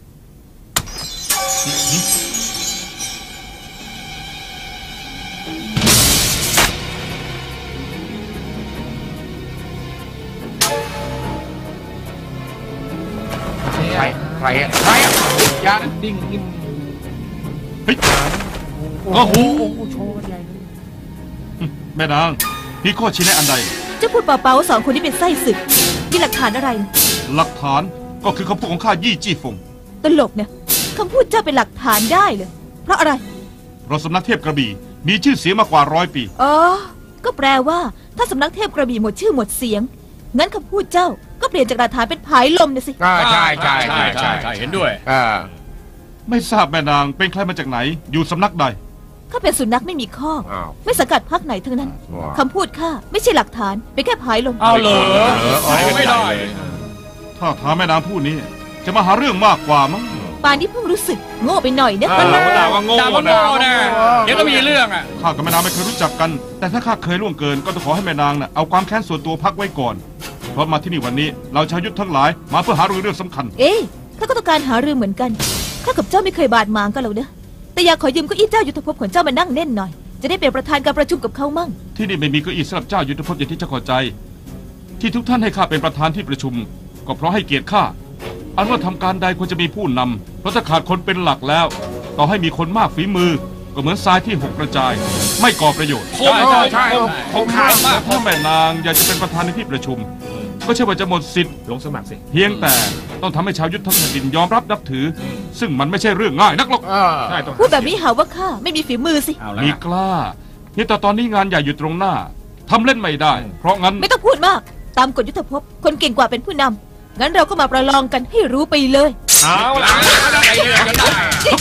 ใครยาดิ้งนิ่มเฮ้ยโอ้โหโชว์กันใหญ่เลยแม่นางพี่ข้อชี้แนะอันใดเจ้าพูดเปล่าๆ2 คนนี้เป็นไส้ศึกมีหลักฐานอะไรหลักฐานก็คือคำพูดของข้ายี่จี้ฟงตลกนะคำพูดเจ้าเป็นหลักฐานได้เลยเพราะอะไรเราสำนักเทพกระบี่มีชื่อเสียงมากว่า100 ปีอ๋อก็แปลว่าถ้าสำนักเทพกระบี่หมดชื่อหมดเสียงงั้นคำพูดเจ้าก็เปลี่ยนจากหลักฐานเป็นผายลมนะสิใช่เห็นด้วยไม่ทราบแม่นางเป็นใครมาจากไหนอยู่สำนักใดข้าเป็นสุนัขไม่มีข้อไม่สังกัดพรรคไหนทั้งนั้นคำพูดข้าไม่ใช่หลักฐานเป็นแค่ผายลมเอาเลยไม่ได้ถ้าถามแม่นางผู้นี้จะมาหาเรื่องมากกว่ามั้งป่านนี้เพิ่งรู้สึกโง่ไปหน่อยนะด่าว่าโง่นะเดี๋ยวก็มีเรื่องอ่ะข้ากับแม่นางไม่เคยรู้จักกัน แต่ถ้าข้าเคยล่วงเกินก็ต้องขอให้แม่นางน่ะเอาความแค้นส่วนตัวพักไว้ก่อนเพราะมาที่นี่วันนี้เราชาวยุทธทั้งหลายมาเพื่อหาเรื่องสำคัญเอ๊ะข้าก็ต้องการหาเรื่องเหมือนกันข้ากับเจ้าไม่เคยบาดหมางกันหรอกนะแต่อยากขอยืมเก้าอี้เจ้ายุทธภพของเจ้ามานั่งเล่นหน่อยจะได้เป็นประธานการประชุมกับเขามั่งที่นี่ไม่มีเก้าอี้สำหรับเจ้ายุทธภพอย่างที่เจ้าเข้าใจ ที่ทุกท่านให้ข้าเป็นประธานที่ประชุม ก็เพราะให้เกียรติข้าอันว่าทำการใดควรจะมีผู้นำเพราะถ้าขาดคนเป็นหลักแล้วต่อให้มีคนมากฝีมือก็เหมือนทรายที่หกกระจาย ไม่ก่อประโยชน์ใช่คงขาดมากถ้าแม่นางอยากจะเป็นประธานในที่ประชุม ก็ใช่ว่าจะหมดสิทธิ์ลงสมัครสิเพียงแต่ต้องทำให้ชาวยุทธทั้งแผ่นดินยอมรับนับถือ ซึ่งมันไม่ใช่เรื่องง่ายนักหรอกใช่ต้องพูดแบบนี้หาว่าข้าไม่มีฝีมือสิเอาละมีกล้านี่แต่ตอนนี้งานใหญ่อยู่ตรงหน้าทำเล่นไม่ได้ เพราะงั้นไม่ต้องพูดมาก ตามกฎยุทธภพคนเก่งกว่าเป็นผู้นำงั้นเราก็มาประลองกันให้รู้ไปเลยเอาละไปเรื่องกันได้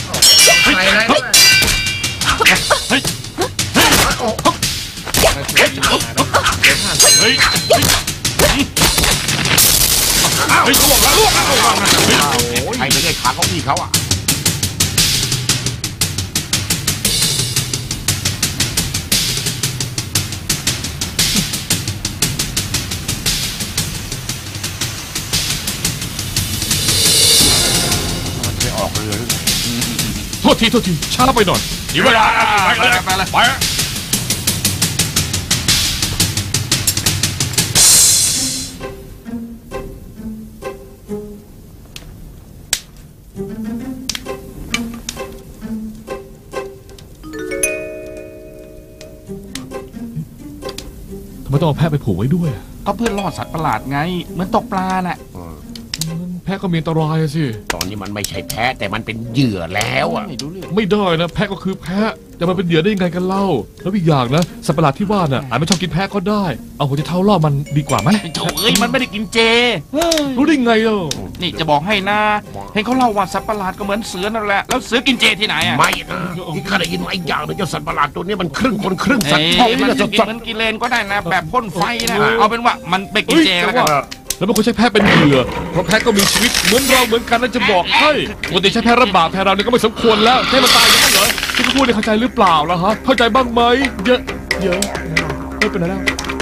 เฮ้ยเฮ้ยใครไม่ได้ขาของพี่เขาอ่ะ ไม่ออกเรือโทษทีช้าไปหน่อยถึงเวลาไปเลยไปทำไมต้องเอาแพะไปผูกไว้ด้วยก็เพื่อล่อสัตว์ประหลาดไงเหมือนตกปลาน่ะแพะก็มีอันตรายสิตอนนี้มันไม่ใช่แพ้แต่มันเป็นเหยื่อแล้วอ่ะไม่ได้นะ แพะก็คือแพะจะมาเป็นเหยื่อได้ยังไงกันเล่า แล้วอีกอย่างนะสัตว์ประหลาดที่ว่าน่ะอาจไม่ชอบกินแพะก็ได้ เอาหัวใจเท้าล่อมันดีกว่าไหมโถ่เอ้ยมันไม่ได้กินเจรู้ได้ไงเล่านี่จะบอกให้นะ เห็นเขาเล่าว่าสัตว์ประหลาดก็เหมือนเสือนั่นแหละ แล้วเสือกินเจที่ไหนอ่ะไม่นะที่ข้าได้ยินมาอีกอย่างหนึงเจ้าสัตว์ประหลาดตัวนี้มันครึ่งคนครึ่งสัตว์เอ้ยมัมันนจะจะกินสัตเหมืว์อนกิเลนก็ได้นะ แบบพ่นไฟนะ เอาเป็นว่ามันไปกินเจแล้วกันแล้วมันควรใช้แพะเป็นเหยื่อเพราะแพะก็มีชีวิตเหมือนเราเหมือนกันนะจะบอกให้ปกติใช้แพะระบาดแพะเราเนี่ยก็ไม่สมควรแล้วให้มันตายอย่างนั้นเหรอที่เขาพูดเนี่ยเข้าใจหรือเปล่าล่ะฮะเข้าใจบ้างไหมเยอะไม่เป็นไรแล้ว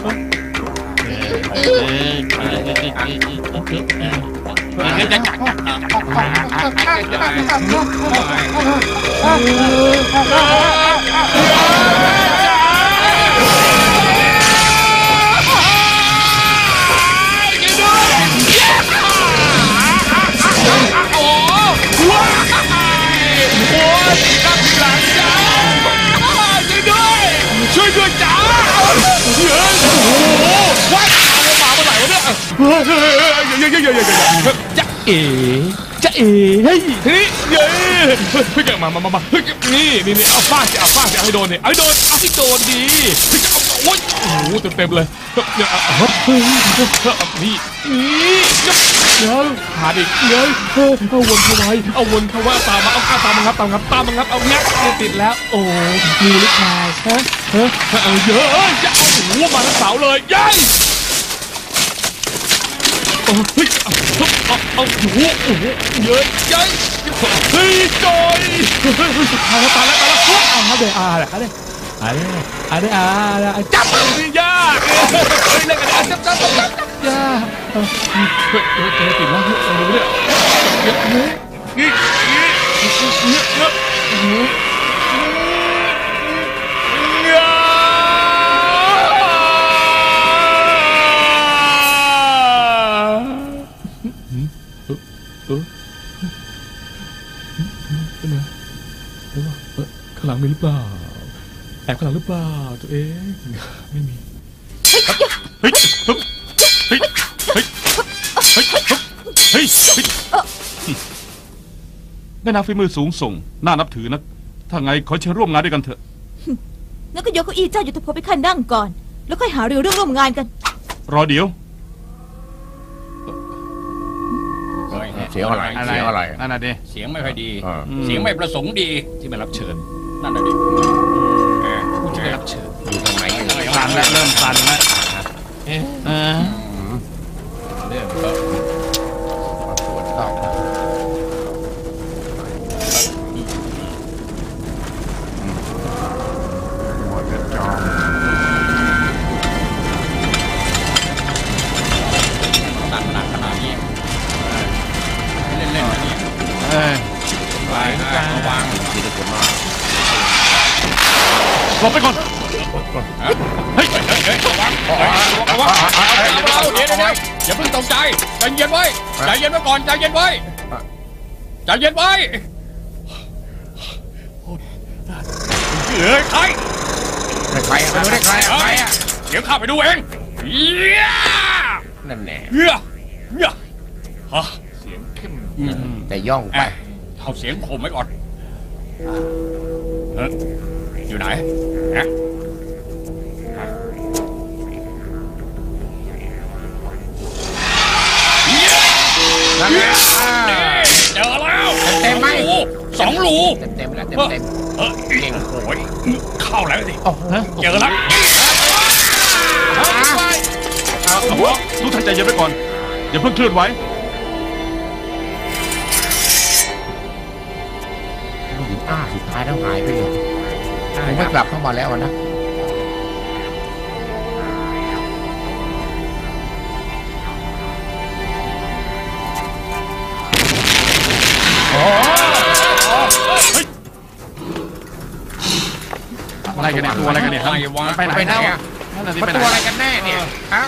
ช่วยด้วยจ้าเฮ้ยโอ้โหว้ายมาเมื่อไหร่วะเนี่ยจะเอ๋เฮ้ยเฮ้ยเฮ้ยเฮ้ยมาเฮ้ยนี่เอาฟาดสิเอาให้โดนเนี่ยเอาให้โดนดีโอ้ยโอ้โหเต็มเลยเนี่ยนี่เดี๋ยวหาดิเดี๋ยวเอาวนเข้าไว้เอาตามมางับเอางับติดแล้วโอ้มีลูกชายฮะเยอะจะเอาหัวมาทั้งเสาเลยยัยเฮ้ยเอาหูเยอะยัยเฮ้ยจอยสุดท้ายแล้วตายแล้วจับนี่ยากเล่นกันจับยากเจอติดแล้วข้างหลังมีหรือเปล่าแอบข้างหลังหรือเปล่าตัวเองไม่มีแม่นางฝีมือสูงส่งน่านับถือนะถ้าไงขอเชิญร่วมงานด้วยกันเถอะงั้นก็ยกเก้าอี้เจ้ายุทธภพให้ข้านั่งก่อน แล้วค่อยหาเรื่องร่วมงานกันรอเดี๋ยวเสียงอะไรนั่นน่ะดิเสียงไม่ค่อยดี เสียงไม่ประสงค์ดีที่มารับเชิญนั่นน่ะดิผู้ชายรับเชิญอยู่ทางไหนสั่นแล้วเริ่มสั่นแล้วเรื่องก็ปวดท้องตัดหนักขนาดนี้เล่นๆนะนี่ไประวังที่จะมารอบไปก่อนเฮ้ยระวังเดี๋ยวอย่าเพิ่งตกใจใจเย็นไว้ใจเย็นไว้ก่อนใจเย็นไว้ใจเย็นไว้ใครใครไม่รู้ได้ใครอ่ะเดี๋ยวข้าไปดูเองนั่นแน่เสียงเข้มแต่ย่องไปเอาเสียงข่มไว้ก่อนอยู่ไหนฮะเจอแล้วเต็มไหม 2 รูเต็มแล้วเต็มเก่งโอ้ยเข้าแล้วสิเจอแล้วทุกท่านใจเย็นไว้ก่อนอย่าเพิ่งเคลื่อนไหวสุดท้ายแล้วหายไปเลยผมไม่กลับเข้ามาแล้วนะอะไรกันเนี่ยตัวอะไรกันเนี่ยไปไหนเนี่ยมันตัวอะไรกันแน่เนี่ยฮะ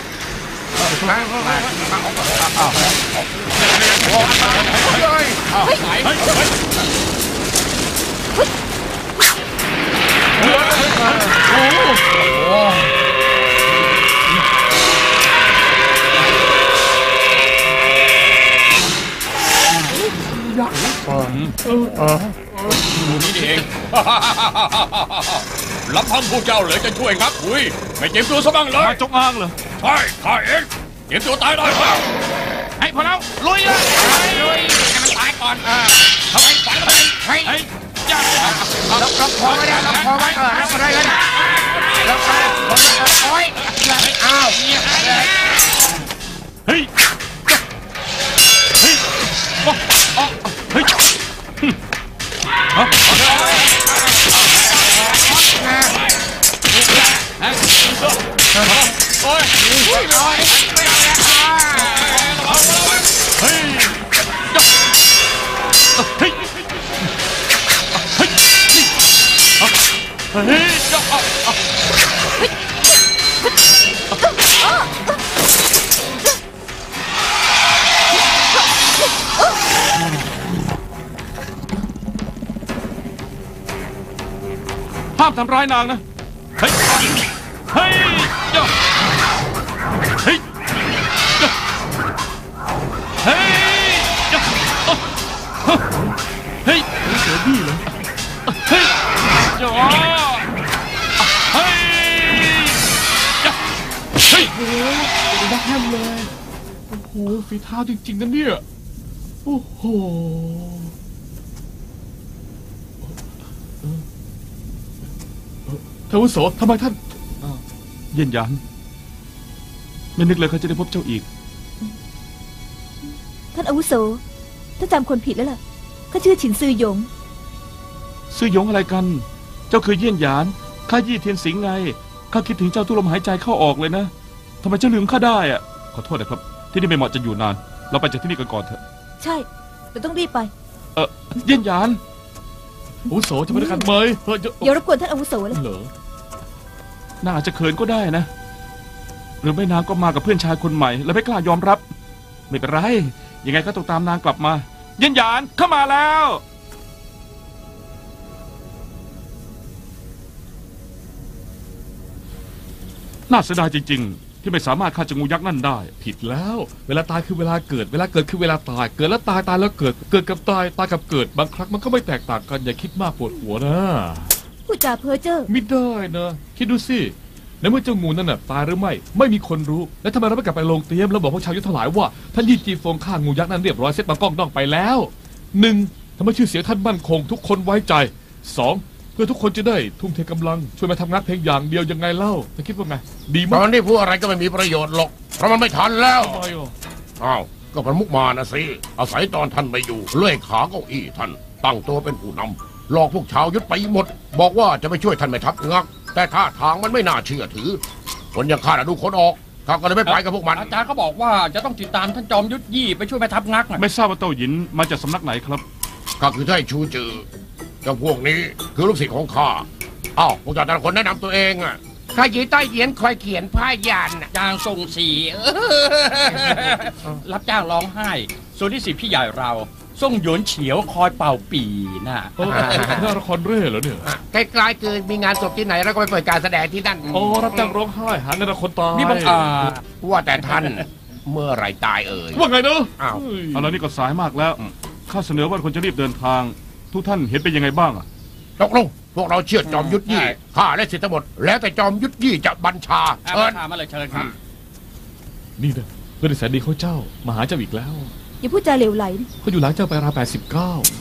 นี่เองลำพังผู้เจ้าเลยจะช่วยงับคุยไม่เจ็บตัวซะบ้างเลยจงอ้างเหรอใช่ข้าเองเจ็บตัวตายได้ครับให้พอแล้วลุยเลยลุยให้มันตายก่อนทำไมฝันทำไมให้ล็อกคอไว้แล้วล็อกคอไว้ล็อกอะไรกันล็อกอะไรโอ้ยอ้าวเฮ้ยเฮ้ยเฮ้ยห้ามทำร้ายนางนะเฮ้ยเฮ้ยเฮ้ยเฮ้ยเฮ้ยเสือบี้เหรอเฮ้ยจ้าเฮ้ยเฮ้ยโอ้โหเป็นนักแฮมเลยโอ้โหฝีเท้าจริงๆนะเนี่ยโอ้โหท่านอาวุโสทำไมท่านเย็นหยานไม่นึกเลยเขาจะได้พบเจ้าอีกท่านอาวุโสถ้าจำคนผิดแล้วล่ะเขาชื่อฉินซือหยงซือหยงอะไรกันเจ้าคือเยี่ยนหยานข้ายี่เทียนสิงไงข้าคิดถึงเจ้าทุกลมหายใจเข้าออกเลยนะทำไมเจ้าลืมข้าได้อะขอโทษนะครับที่นี่ไม่เหมาะจะอยู่นานเราไปจากที่นี่กันก่อนเถอะใช่เราต้องรีบไปเยี่ยนหยานอาวุโสจะไม่ได้กันไหมอย่ารบกวนท่านอาวุโสเลยเหรอน่าจะเขินก็ได้นะหรือไม่นางก็มากับเพื่อนชายคนใหม่แล้วไม่กล้ายอมรับไม่เป็นไรยังไงก็ต้องตามนางกลับมาเยี่ยนหยานเข้ามาแล้วน่าเสียดายจริงๆที่ไม่สามารถฆ่าเจ้างูยักษ์นั่นได้ผิดแล้วเวลาตายคือเวลาเกิดเวลาเกิดคือเวลาตายเกิดแล้วตายตายแล้วเกิดเกิดกับตายตายกับเกิดบางครั้งมันก็ไม่แตกต่างกันอย่าคิดมากปวดหัวนะพูดจาเพ้อเจ้อไม่ได้นะคิดดูสิในเมื่อเจ้างูนั่นน่ะตายหรือไม่มีคนรู้แล้วทำไมเราไม่กลับไปลงเตรียมแล้วบอกพวกชาวยุทธถลายว่าท่านยี่จีฟงฆ่างูยักษ์นั้นเรียบร้อยเสร็จบางกล้องต้องไปแล้ว1ทำให้ชื่อเสียงท่านมั่นคงทุกคนไว้ใจ2เพื่อทุกคนจะได้ทุ่มเทกำลังช่วยมาทำงานเพียงอย่างเดียวยังไงเล่าจะคิดว่าไงดีมากตอนนี้พูดอะไรก็ไม่มีประโยชน์หรอกเพราะมันไม่ทันแล้วอ้าวก็ประมุขมานะสิอาศัยตอนท่านไม่อยู่เลื่อยขาเก้าอี้ท่านตั้งตัวเป็นผู้นำหลอกพวกชาวยุทธไปหมดบอกว่าจะไปช่วยท่านไม่ทับงักแต่ท่าทางมันไม่น่าเชื่อถือคนอย่างข้าดูคนออกข้าก็เลยไม่ไปกับพวกมันอาจารย์เขาบอกว่าจะต้องติดตามท่านจอมยุทธยี่ไปช่วยแม่ทัพงักไม่ทราบว่าเต้าหยินมาจากสำนักไหนครับก็คือไท่ชูจือเจ้าพวกนี้คือลูกศิษย์ของข้าอ้าวพวกเจ้าแต่ละคนแนะนำตัวเองอ่ะข้าหยีใต้เหยียนคอยเขียนผ้ายันจ้างส่งสีรับจ้างร้องไห้ ส่วนที่สิพี่ใหญ่เราส่งหยวนเฉียวคอยเป่าปีน่ะโอ้น่าละครเร่เหรอเนี่ยใกล้ๆคือมีงานศพที่ไหนแล้วก็ไปเปิดการแสดงที่นั่นโอ้รับจ้างร้องไห้หาเงินคนตายนี่บังอาว่าแต่ท่านเมื่อไรตายเอ่ยว่าไงเนาะอ้าวเอาแล้วนี่ก็สายมากแล้วข้าเสนอว่าคนจะรีบเดินทาง ทุกท่านเห็นเป็นยังไงบ้างอ่ะตกลงพวกเราเชื่อจอมยุทธยี่ข้าและสิทธิ์ทั้งหมดแล้วแต่จอมยุทธยี่จะบัญชาเชิญมาเลยเชิญครับนี่นะเพื่อนแสนดีเขาเจ้ามาหาเจ้าอีกแล้วอย่าพูดจาเหลวไหลนะเขาอยู่หลังเจ้าไปราว89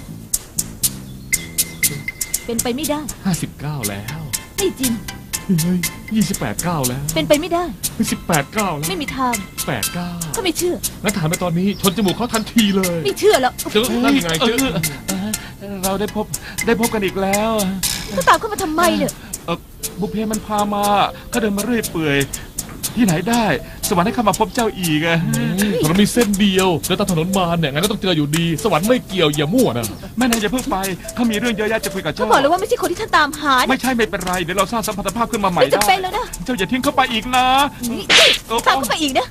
เป็นไปไม่ได้ 59 แล้วไม่จริงเฮ้ย28 9แล้วเป็นไปไม่ได้ 18 9แล้วไม่มีทาง 8 ก็ไม่เชื่อ 9งั้นถามไปตอนนี้ชนจมูกเขาทันทีเลยไม่เชื่อแล้วเจอนั่นไงเจอเราได้พบกันอีกแล้วก็ตามเข้ามาทำไมเนี่ยบุพเพมันพามาก็เดินมาเรื่อยเปื่อยที่ไหนได้ สวรรค์ให้ข้ามาพบเจ้าอีกอะถนนมีเส้นเดียวแล้วตามถนนมาเนี่ยงั้นก็ต้องเจออยู่ดี สวรรค์ไม่เกี่ยวอย่ามั่วนะแม่นายอย่าเพิ่งไปข้ามีเรื่องเยอะแยะจะคุยกับเขาเจ้าบอกเลยว่าไม่ใช่คนที่ท่านตามหาไม่ใช่ไม่เป็นไรเดี๋ยวเราสร้างสัมพันธภาพขึ้นมาใหม่ไม่ได้จำเป็นแล้วนะเจ้าอย่าทิ้งเขาไปอีกนะนี่ตามเข้าไปอีกนะ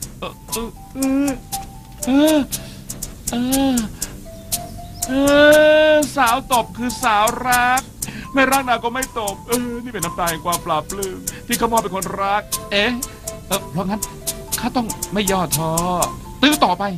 สาวตบคือสาวรัก ไม่รักนางก็ไม่ตบนี่เป็นน้ำตาแห่งความปลาบปลื้มที่เขามอบเป็นคนรัก เพราะงั้นข้าต้องไม่ย่อท้อตื้อต่อไป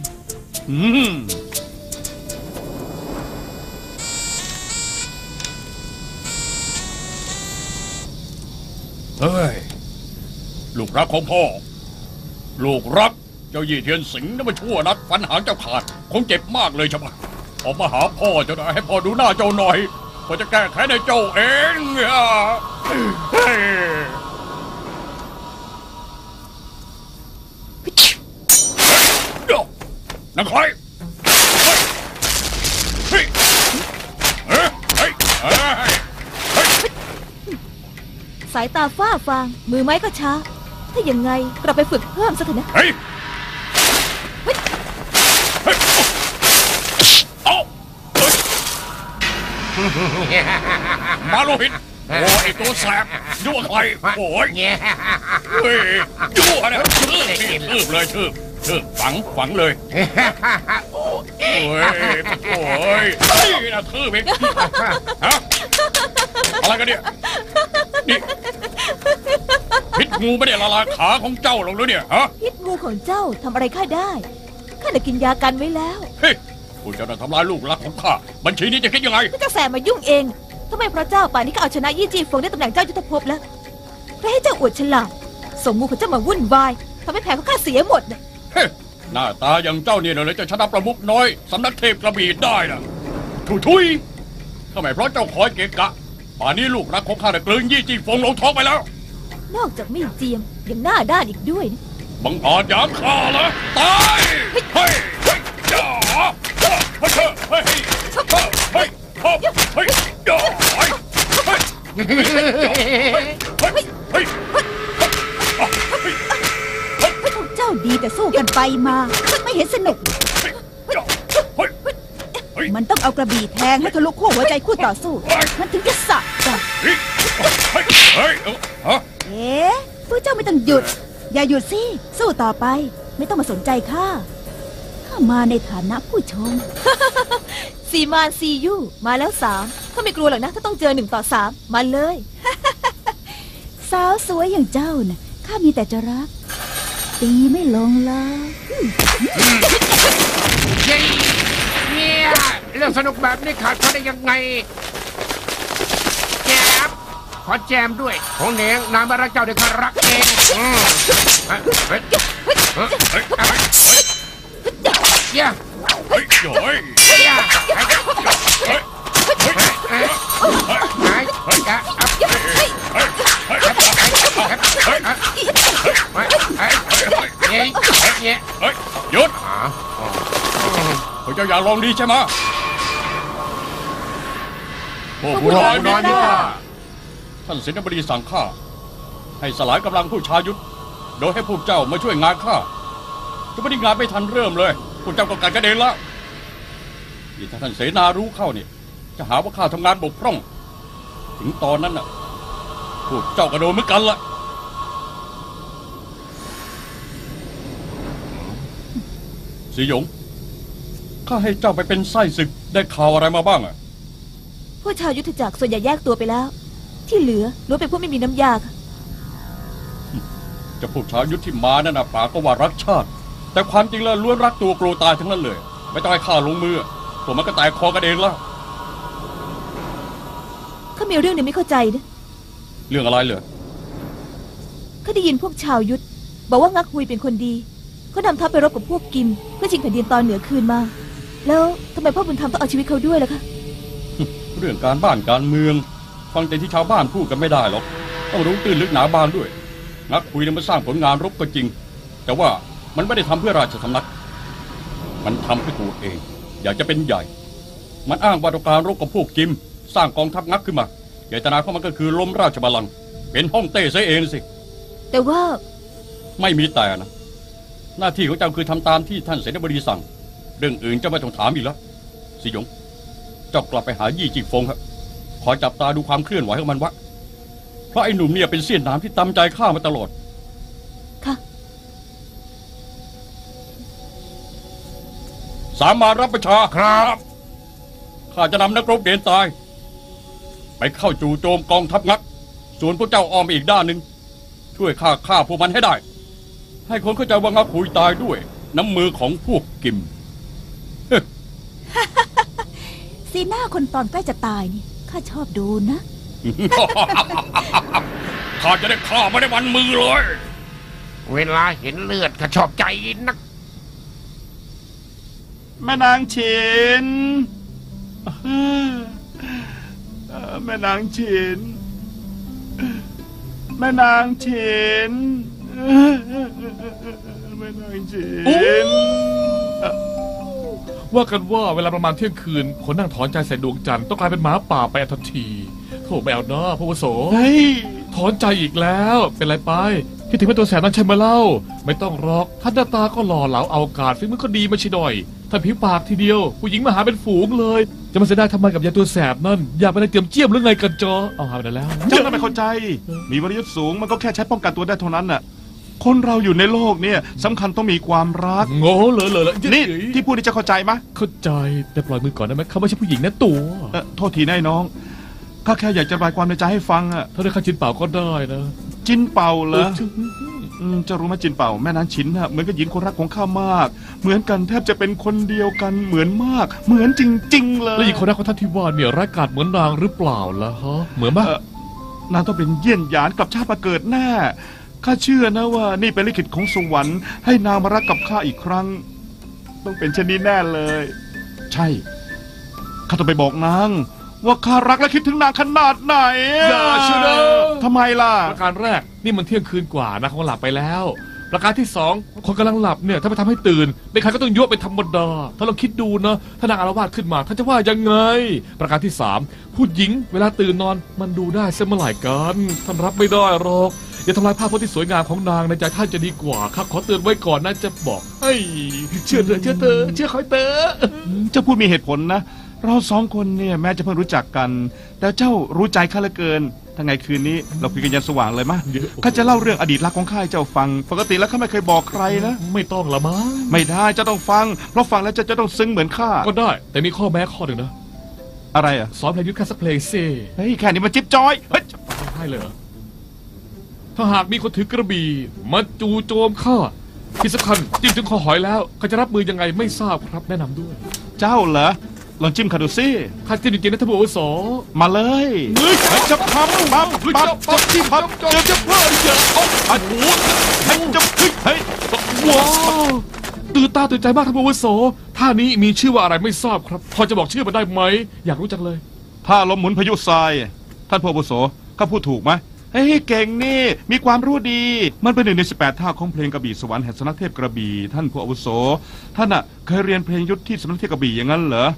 เฮ้ยลูกรักของพ่อ ลูกรักเจ้ายี่เทียนสิงห์นั่นมันชั่วนักฟันหางเจ้าขาดคงเจ็บมากเลยใช่ไหมออกมาหาพ่อเจ้าหน่อยให้พ่อดูหน้าเจ้าหน่อยพ่อจะแก้แค้นให้เจ้าเองเฮ้ยนังใครเฮ้ยเฮ้ยเฮ้ยเฮ้ยสายตาฝ้าฟาง มือไม้ก็ช้า ถ้าอย่างไงกลับไปฝึกเพิ่มซะเถอะนะเฮ้ยเอามาโลหิตโอ้ไอตัวแสบยั่วใครโอ้ยเฮ้ยยั่วนะทืบเลยทืบฝังเลยโอ้ยนี่นะทืบเองฮะอะไรกันเนี่ยนี่พิษงูไม่ได้ละลายขาของเจ้าหรอกหรือเนี่ยฮะพิษงูของเจ้าทำอะไรข้าได้ ข้าได้กินยากันไว้แล้วเฮ้ยคุณจะทำลายลูกรักของข้าบัญชีนี้จะคิดยังไงก็จะแสบมายุ่งเองทำไมพระเจ้าป่านนี้ก็เอาชนะยี่จีฟงได้ตำแหน่งเจ้ายุทธภพแล้วเพราะให้เจ้าอวดฉลาดส่งงูของเจ้ามาวุ่นวายทำให้แผลของข้าเสียหมดเนี่ยเฮ้ยหน้าตาอย่างเจ้าเนี่ยเลยจะชนะประมุขน้อยสำนักเทพกระบี่ได้นะทุยทำไมเพราะเจ้าคอยเกะกะป่านนี้ลูกรักของข้าได้กลืนยี่จีฟงลงท้องไปแล้วนอกจากไม่เจียมยังหน้าด้านอีกด้วยนะบังอาจหยามข้าเหรอตายเฮ้ยอย่าเฮ้ยเฮ้ยเฮ้ยเฮ้ยอย่าเฮ้ยพวกเจ้าดีแต่สู้กันไปมาไม่เห็นสนุก มันต้องเอากระบี่แทงให้ทะลุขั้วหัวใจคู่ต่อสู้มันถึงจะสะใจเอ๊ะพวกเจ้าไม่ต้องหยุดอย่าหยุดสิสู้ต่อไปไม่ต้องมาสนใจข้ามาในฐานะผู้ชม ซีมานซียูมาแล้ว3เขาไม่กลัวหรอกนะถ้าต้องเจอ1 ต่อ 3มาเลย สาวสวยอย่างเจ้าน่ะข้ามีแต่จะรักตีไม่ลงละเนี่ยเรื่องสนุกแบบนี้ขาดเขาได้ยังไงแจมขอแจมด้วยของเหนงนามรักเจ้าเด็กข้ารักเองย่าย่าหยุดเขาจะอยากลองดีใช่ไหมพวกผู้ร้ายมีข้าท่านเสนาบดีสั่งข้าให้สลายกำลังผู้ชายุทธโดยให้พวกเจ้ามาช่วยงานข้าจะไม่ได้งานไม่ทันเริ่มเลยพวกเจ้าก็กัดกระเด็นแล้วนี่ถ้าท่านเสนารู้เข้าเนี่ยจะหาว่าข้าทำงานบกพร่องถึงตอนนั้นน่ะพวกเจ้าก็โดนเหมือนกันละสีหยงข้าให้เจ้าไปเป็นไส้ศึกได้ข่าวอะไรมาบ้างอะพวกชาวยุทธจักรส่วนใหญ่แยกตัวไปแล้ว ที่เหลือล้วนเป็นพวกไม่มีน้ำยาค่ะจะพวกชาวยุทธที่มานั่นนะปากก็ว่ารักชาติ แต่ความจริงแล้วล้วนรักตัวกลัวตายทั้งนั้นเลยไม่ต้องให้ข้าลงมือพวกมันก็แตกคอกันเองแล้วข้ามีเรื่องหนึ่งไม่เข้าใจนะเรื่องอะไรเหรอข้าได้ยินพวกชาวยุทธบอกว่างักฮุยเป็นคนดีเขานำทัพไปรบกับพวกกิมเพื่อชิงแผ่นดินตอนเหนือคืนมา แล้วทำไมพ่อบุญธรรมต้องเอาชีวิตเขาด้วยล่ะคะเรื่องการบ้านการเมืองฟังแต่ที่ชาวบ้านพูดกันไม่ได้หรอกต้องรู้ตื้นลึกหนาบานด้วยนักคุยเนี่ยมันสร้างผลงานรบก็จริงแต่ว่ามันไม่ได้ทำเพื่อราชสำนักมันทำเพื่อตัวเองอยากจะเป็นใหญ่มันอ้างว่าต้องการรบกับพวกกิมสร้างกองทัพงักขึ้นมาเจตนาของมันก็คือล้มราชบัลลังก์เป็นฮ่องเต้ซะเองสิแต่ว่าไม่มีแต่นะหน้าที่ของเจ้าคือทำตามที่ท่านเสนาบดีสั่งเรื่องอื่นเจ้าไม่ต้องถามอีกแล้วสิหยงเจ้ากลับไปหายี่จิกฟงครับขอจับตาดูความเคลื่อนไหวของมันวะเพราะไอ้หนุ่มเนี่ยเป็นเสี้ยนน้ำที่ตามใจข้ามาตลอดค่ะสามารถรับประชาครับข้าจะนำนักรบเกณฑ์ตายไปเข้าจู่โจมกองทัพงักส่วนพวกเจ้าอ้อมไปอีกด้านหนึ่งช่วยฆ่าพวกมันให้ได้ให้คนเข้าใจว่างักหุยตายด้วยน้ำมือของพวกกิมสีหน้าคนตอนใกล้จะตายนี่ข้าชอบดูนะข้าจะได้ฆ่าไม่ได้วันมือเลยเวลาเห็นเลือดข้าชอบใจนักแม่นางเฉินแม่นางเฉินแม่นางเฉินแม่นางเฉินว่ากันว่าเวลาประมาณเที่ยงคืนคนนั่งถอนใจใส่ดวงจันทร์ต้องกลายเป็นหมาป่าไปทันทีโถแมวเนาะพระวโสถอนใจอีกแล้วเป็นไรไปคิดถึงแม่ตัวแสบนั้นใช่ไหมเล่าไม่ต้องหรอกท่านหน้าตาก็หล่อเหลาเอาการฝีมือก็ดีมาชิดอยท่านผิวปากทีเดียวผู้หญิงมาหาเป็นฝูงเลยจะมาเสียดายทำไมกับยายตัวแสบนั่นอยากไปในเตรียมเจียมหรือไงกันจอเอาหาไปได้แล้วเจ้าน่าไม่เข้าใจมีวรยุทธ์สูงมันก็แค่ใช้ป้องกันตัวได้เท่านั้นน่ะคนเราอยู่ในโลกเนี่ยสำคัญต้องมีความรักโง่เลยนี่ที่พูดนี่จะเข้าใจไหมเข้าใจแต่ปล่อยมือก่อนได้ไหมเขาไม่ใช่ผู้หญิงนะตัวโทษทีนายน้องข้าแค่อยากจะระบายความในใจให้ฟังอะถ้าได้ข้าจินเป่าก็ได้นะจินเป่าเหรอจะรู้ไหมจินเป่าแม่นางฉินน่ะเหมือนกับหญิงคนรักของข้ามากเหมือนกันแทบจะเป็นคนเดียวกันเหมือนมากเหมือนจริงๆเลยแล้วหญิงคนรักของท่านที่ว่าเนี่ยร้ายกาจเหมือนนางหรือเปล่าล่ะฮะเหมือนมั้ยนางต้องเป็นเยี่ยนหยานกลับชาติมาเกิดแน่ข้าเชื่อนะว่านี่เป็นลิขิตของสวรรค์ให้นางมารักกับข้าอีกครั้งต้องเป็นเช่นนี้แน่เลยใช่ข้าต้องไปบอกนางว่าข้ารักและคิดถึงนางขนาดไหนอย่าเชื่อทำไมล่ะประการแรกนี่มันเที่ยงคืนกว่านะคงหลับไปแล้วประการที่สองคนกำลังหลับเนี่ยถ้าไปทำให้ตื่นเป็นใครก็ต้องยั่วเป็นธรรมดาถ้าเราคิดดูนะถ้านางอาละวาดขึ้นมาท่านจะว่ายังไงประการที่สามผู้หญิงเวลาตื่นนอนมันดูได้เสมอหลายกันท่านรับไม่ได้หรอกอย่าทำลายภาพพจน์ที่สวยงามของนางในใจท่านจะดีกว่าครับขอเตือนไว้ก่อนนะจะบอกเฮ้ยเชื่อเถอะเชื่อคอยเตอจะพูดมีเหตุผลนะเราสองคนเนี่ยแม้จะเพิ่งรู้จักกันแต่เจ้ารู้ใจข้าเหลือเกินถ้าไงคืนนี้เราคุยกันยันสว่างเลยมะข้าจะเล่าเรื่องอดีตรักของข้าให้เจ้าฟังปกติแล้วข้าไม่เคยบอกใครนะไม่ต้องละมั้งไม่ได้จะต้องฟังเพราะฟังแล้วจะต้องซึ้งเหมือนข้าก็ได้แต่มีข้อแม้ข้อหนึ่งนะอะไรอ่ะสอนเพลงยุทธแค่สักเพลงสิเฮ้ยแค่นี้มันจิ๊บจอยเฮ้ยให้เลยถ้าหากมีคนถือกระบี่มาจู่โจมข้าที่สำคัญจิ้มถึงคอหอยแล้วเขาจะรับมือยังไงไม่ทราบครับแนะนำด้วยเจ้าเหรอลองจิ้มคาดูซี่ข้าจิ้มจริงๆนะท่านผู้อาวุโสมาเลยเฮ้ยจะพับปั๊บที่พับจะเพิ่มเยอะเอาอัดหัวให้จะเฮ้ยว้าวตื่นตาตื่นใจมากท่านผู้อาวุโสท่านี้มีชื่อว่าอะไรไม่ทราบครับพอจะบอกชื่อมันได้ไหมอยากรู้จังเลยท่าลมหมุนพายุทรายท่านผู้อาวุโสข้าพูดถูกไหมเฮ้ยเก่งนี่มีความรู้ดีมันเป็น1 ใน 18ท่าของเพลงกระบี่สวรรค์แห่งสำนักเทพกระบี่ท่านผู้อาวุโสท่านอ่ะเคยเรียนเพลงยุทธที่สำนักเทพกระบี่อย่างนั้นเหรอ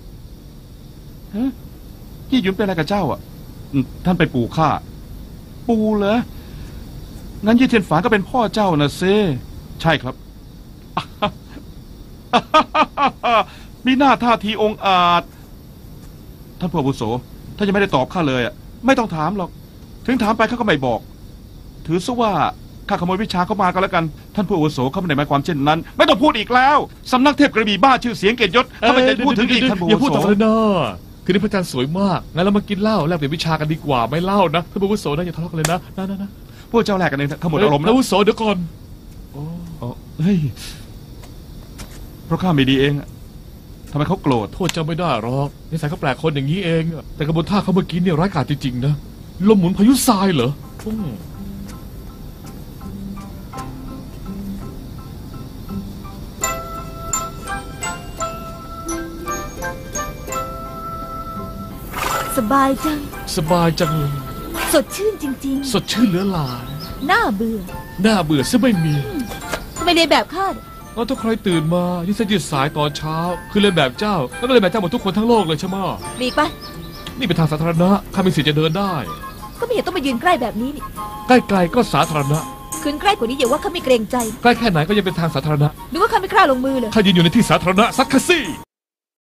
ยี่หยุนเป็นอะไรกับเจ้าอ่ะท่านไปปู่ข้าปู่เหรองั้นยี่เทียนฝานก็เป็นพ่อเจ้านะเซ่ใช่ครับ มีหน้าท่าทีองอาจท่านผู้อาวุโสท่านยังไม่ได้ตอบข้าเลยอ่ะไม่ต้องถามหรอกถึงถามไปเขาก็ไม่บอก ถือซะว่าข้าขโมยวิชาเข้ามาก็แล้วกัน ท่านผู้อาวุโสเขาไม่ได้หมายความเช่นนั้น ไม่ต้องพูดอีกแล้วสำนักเทพกระบี่บ้าชื่อเสียงเกียรติยศเขาไม่ได้พูดถึงอีกท่านผู้อย่าอาวุพูดโสต่อเลยนะคืนนี้พระจันทร์สวยมากงั้นเรามากินเหล้าแลกเปลี่ยนวิชากันดีกว่าไม่เล่านะท่านผู้อาวุโสนะอย่าทะเลาะกันเลยนะนะพวกเจ้าแลกกันเองขโมยอารมณ์ท่านแล้วผู้อาวุโสเดี๋ยวก่อนเฮ้ยเพราะข้าไม่ดีเองอะทำไมเขาโกรธโทษเจ้าไม่ได้หรอกนิสัยเขาแปลกคนอย่างนี้เองแต่กระบวนท่าเขาเมื่อกี้เนี่ยร้ายกาจจริงๆนะลมหมุนพายุทรายเหรอสบายจังสบายจังเลยสดชื่นจริงสดชื่นเหลือหลายๆ น่าเบื่อน่าเบื่อซะไม่มีทำไมเรียนแบบข้าเนี่ยก็ถ้าใครตื่นมายืดเส้นยืดสายตอนเช้า คือเรียนแบบเจ้าแล้วก็เรียนแบบเจ้าหมดทุกคนทั้งโลกเลยใช่ไหมหลีกไปนี่เป็นทางสาธารณะข้ามีสิทธิ์จะเดินได้ก็ไม่เห็นต้องมายืนใกล้แบบนี้นี่ใกล้ๆก็สาธารณะคืนใกล้กว่านี้อย่าว่าข้าไม่เกรงใจใกล้แค่ไหนก็ยังเป็นทางสาธารณะหรือว่าข้าไม่กล้าลงมือเลยข้ายืนอยู่ในที่สาธารณะสักครู่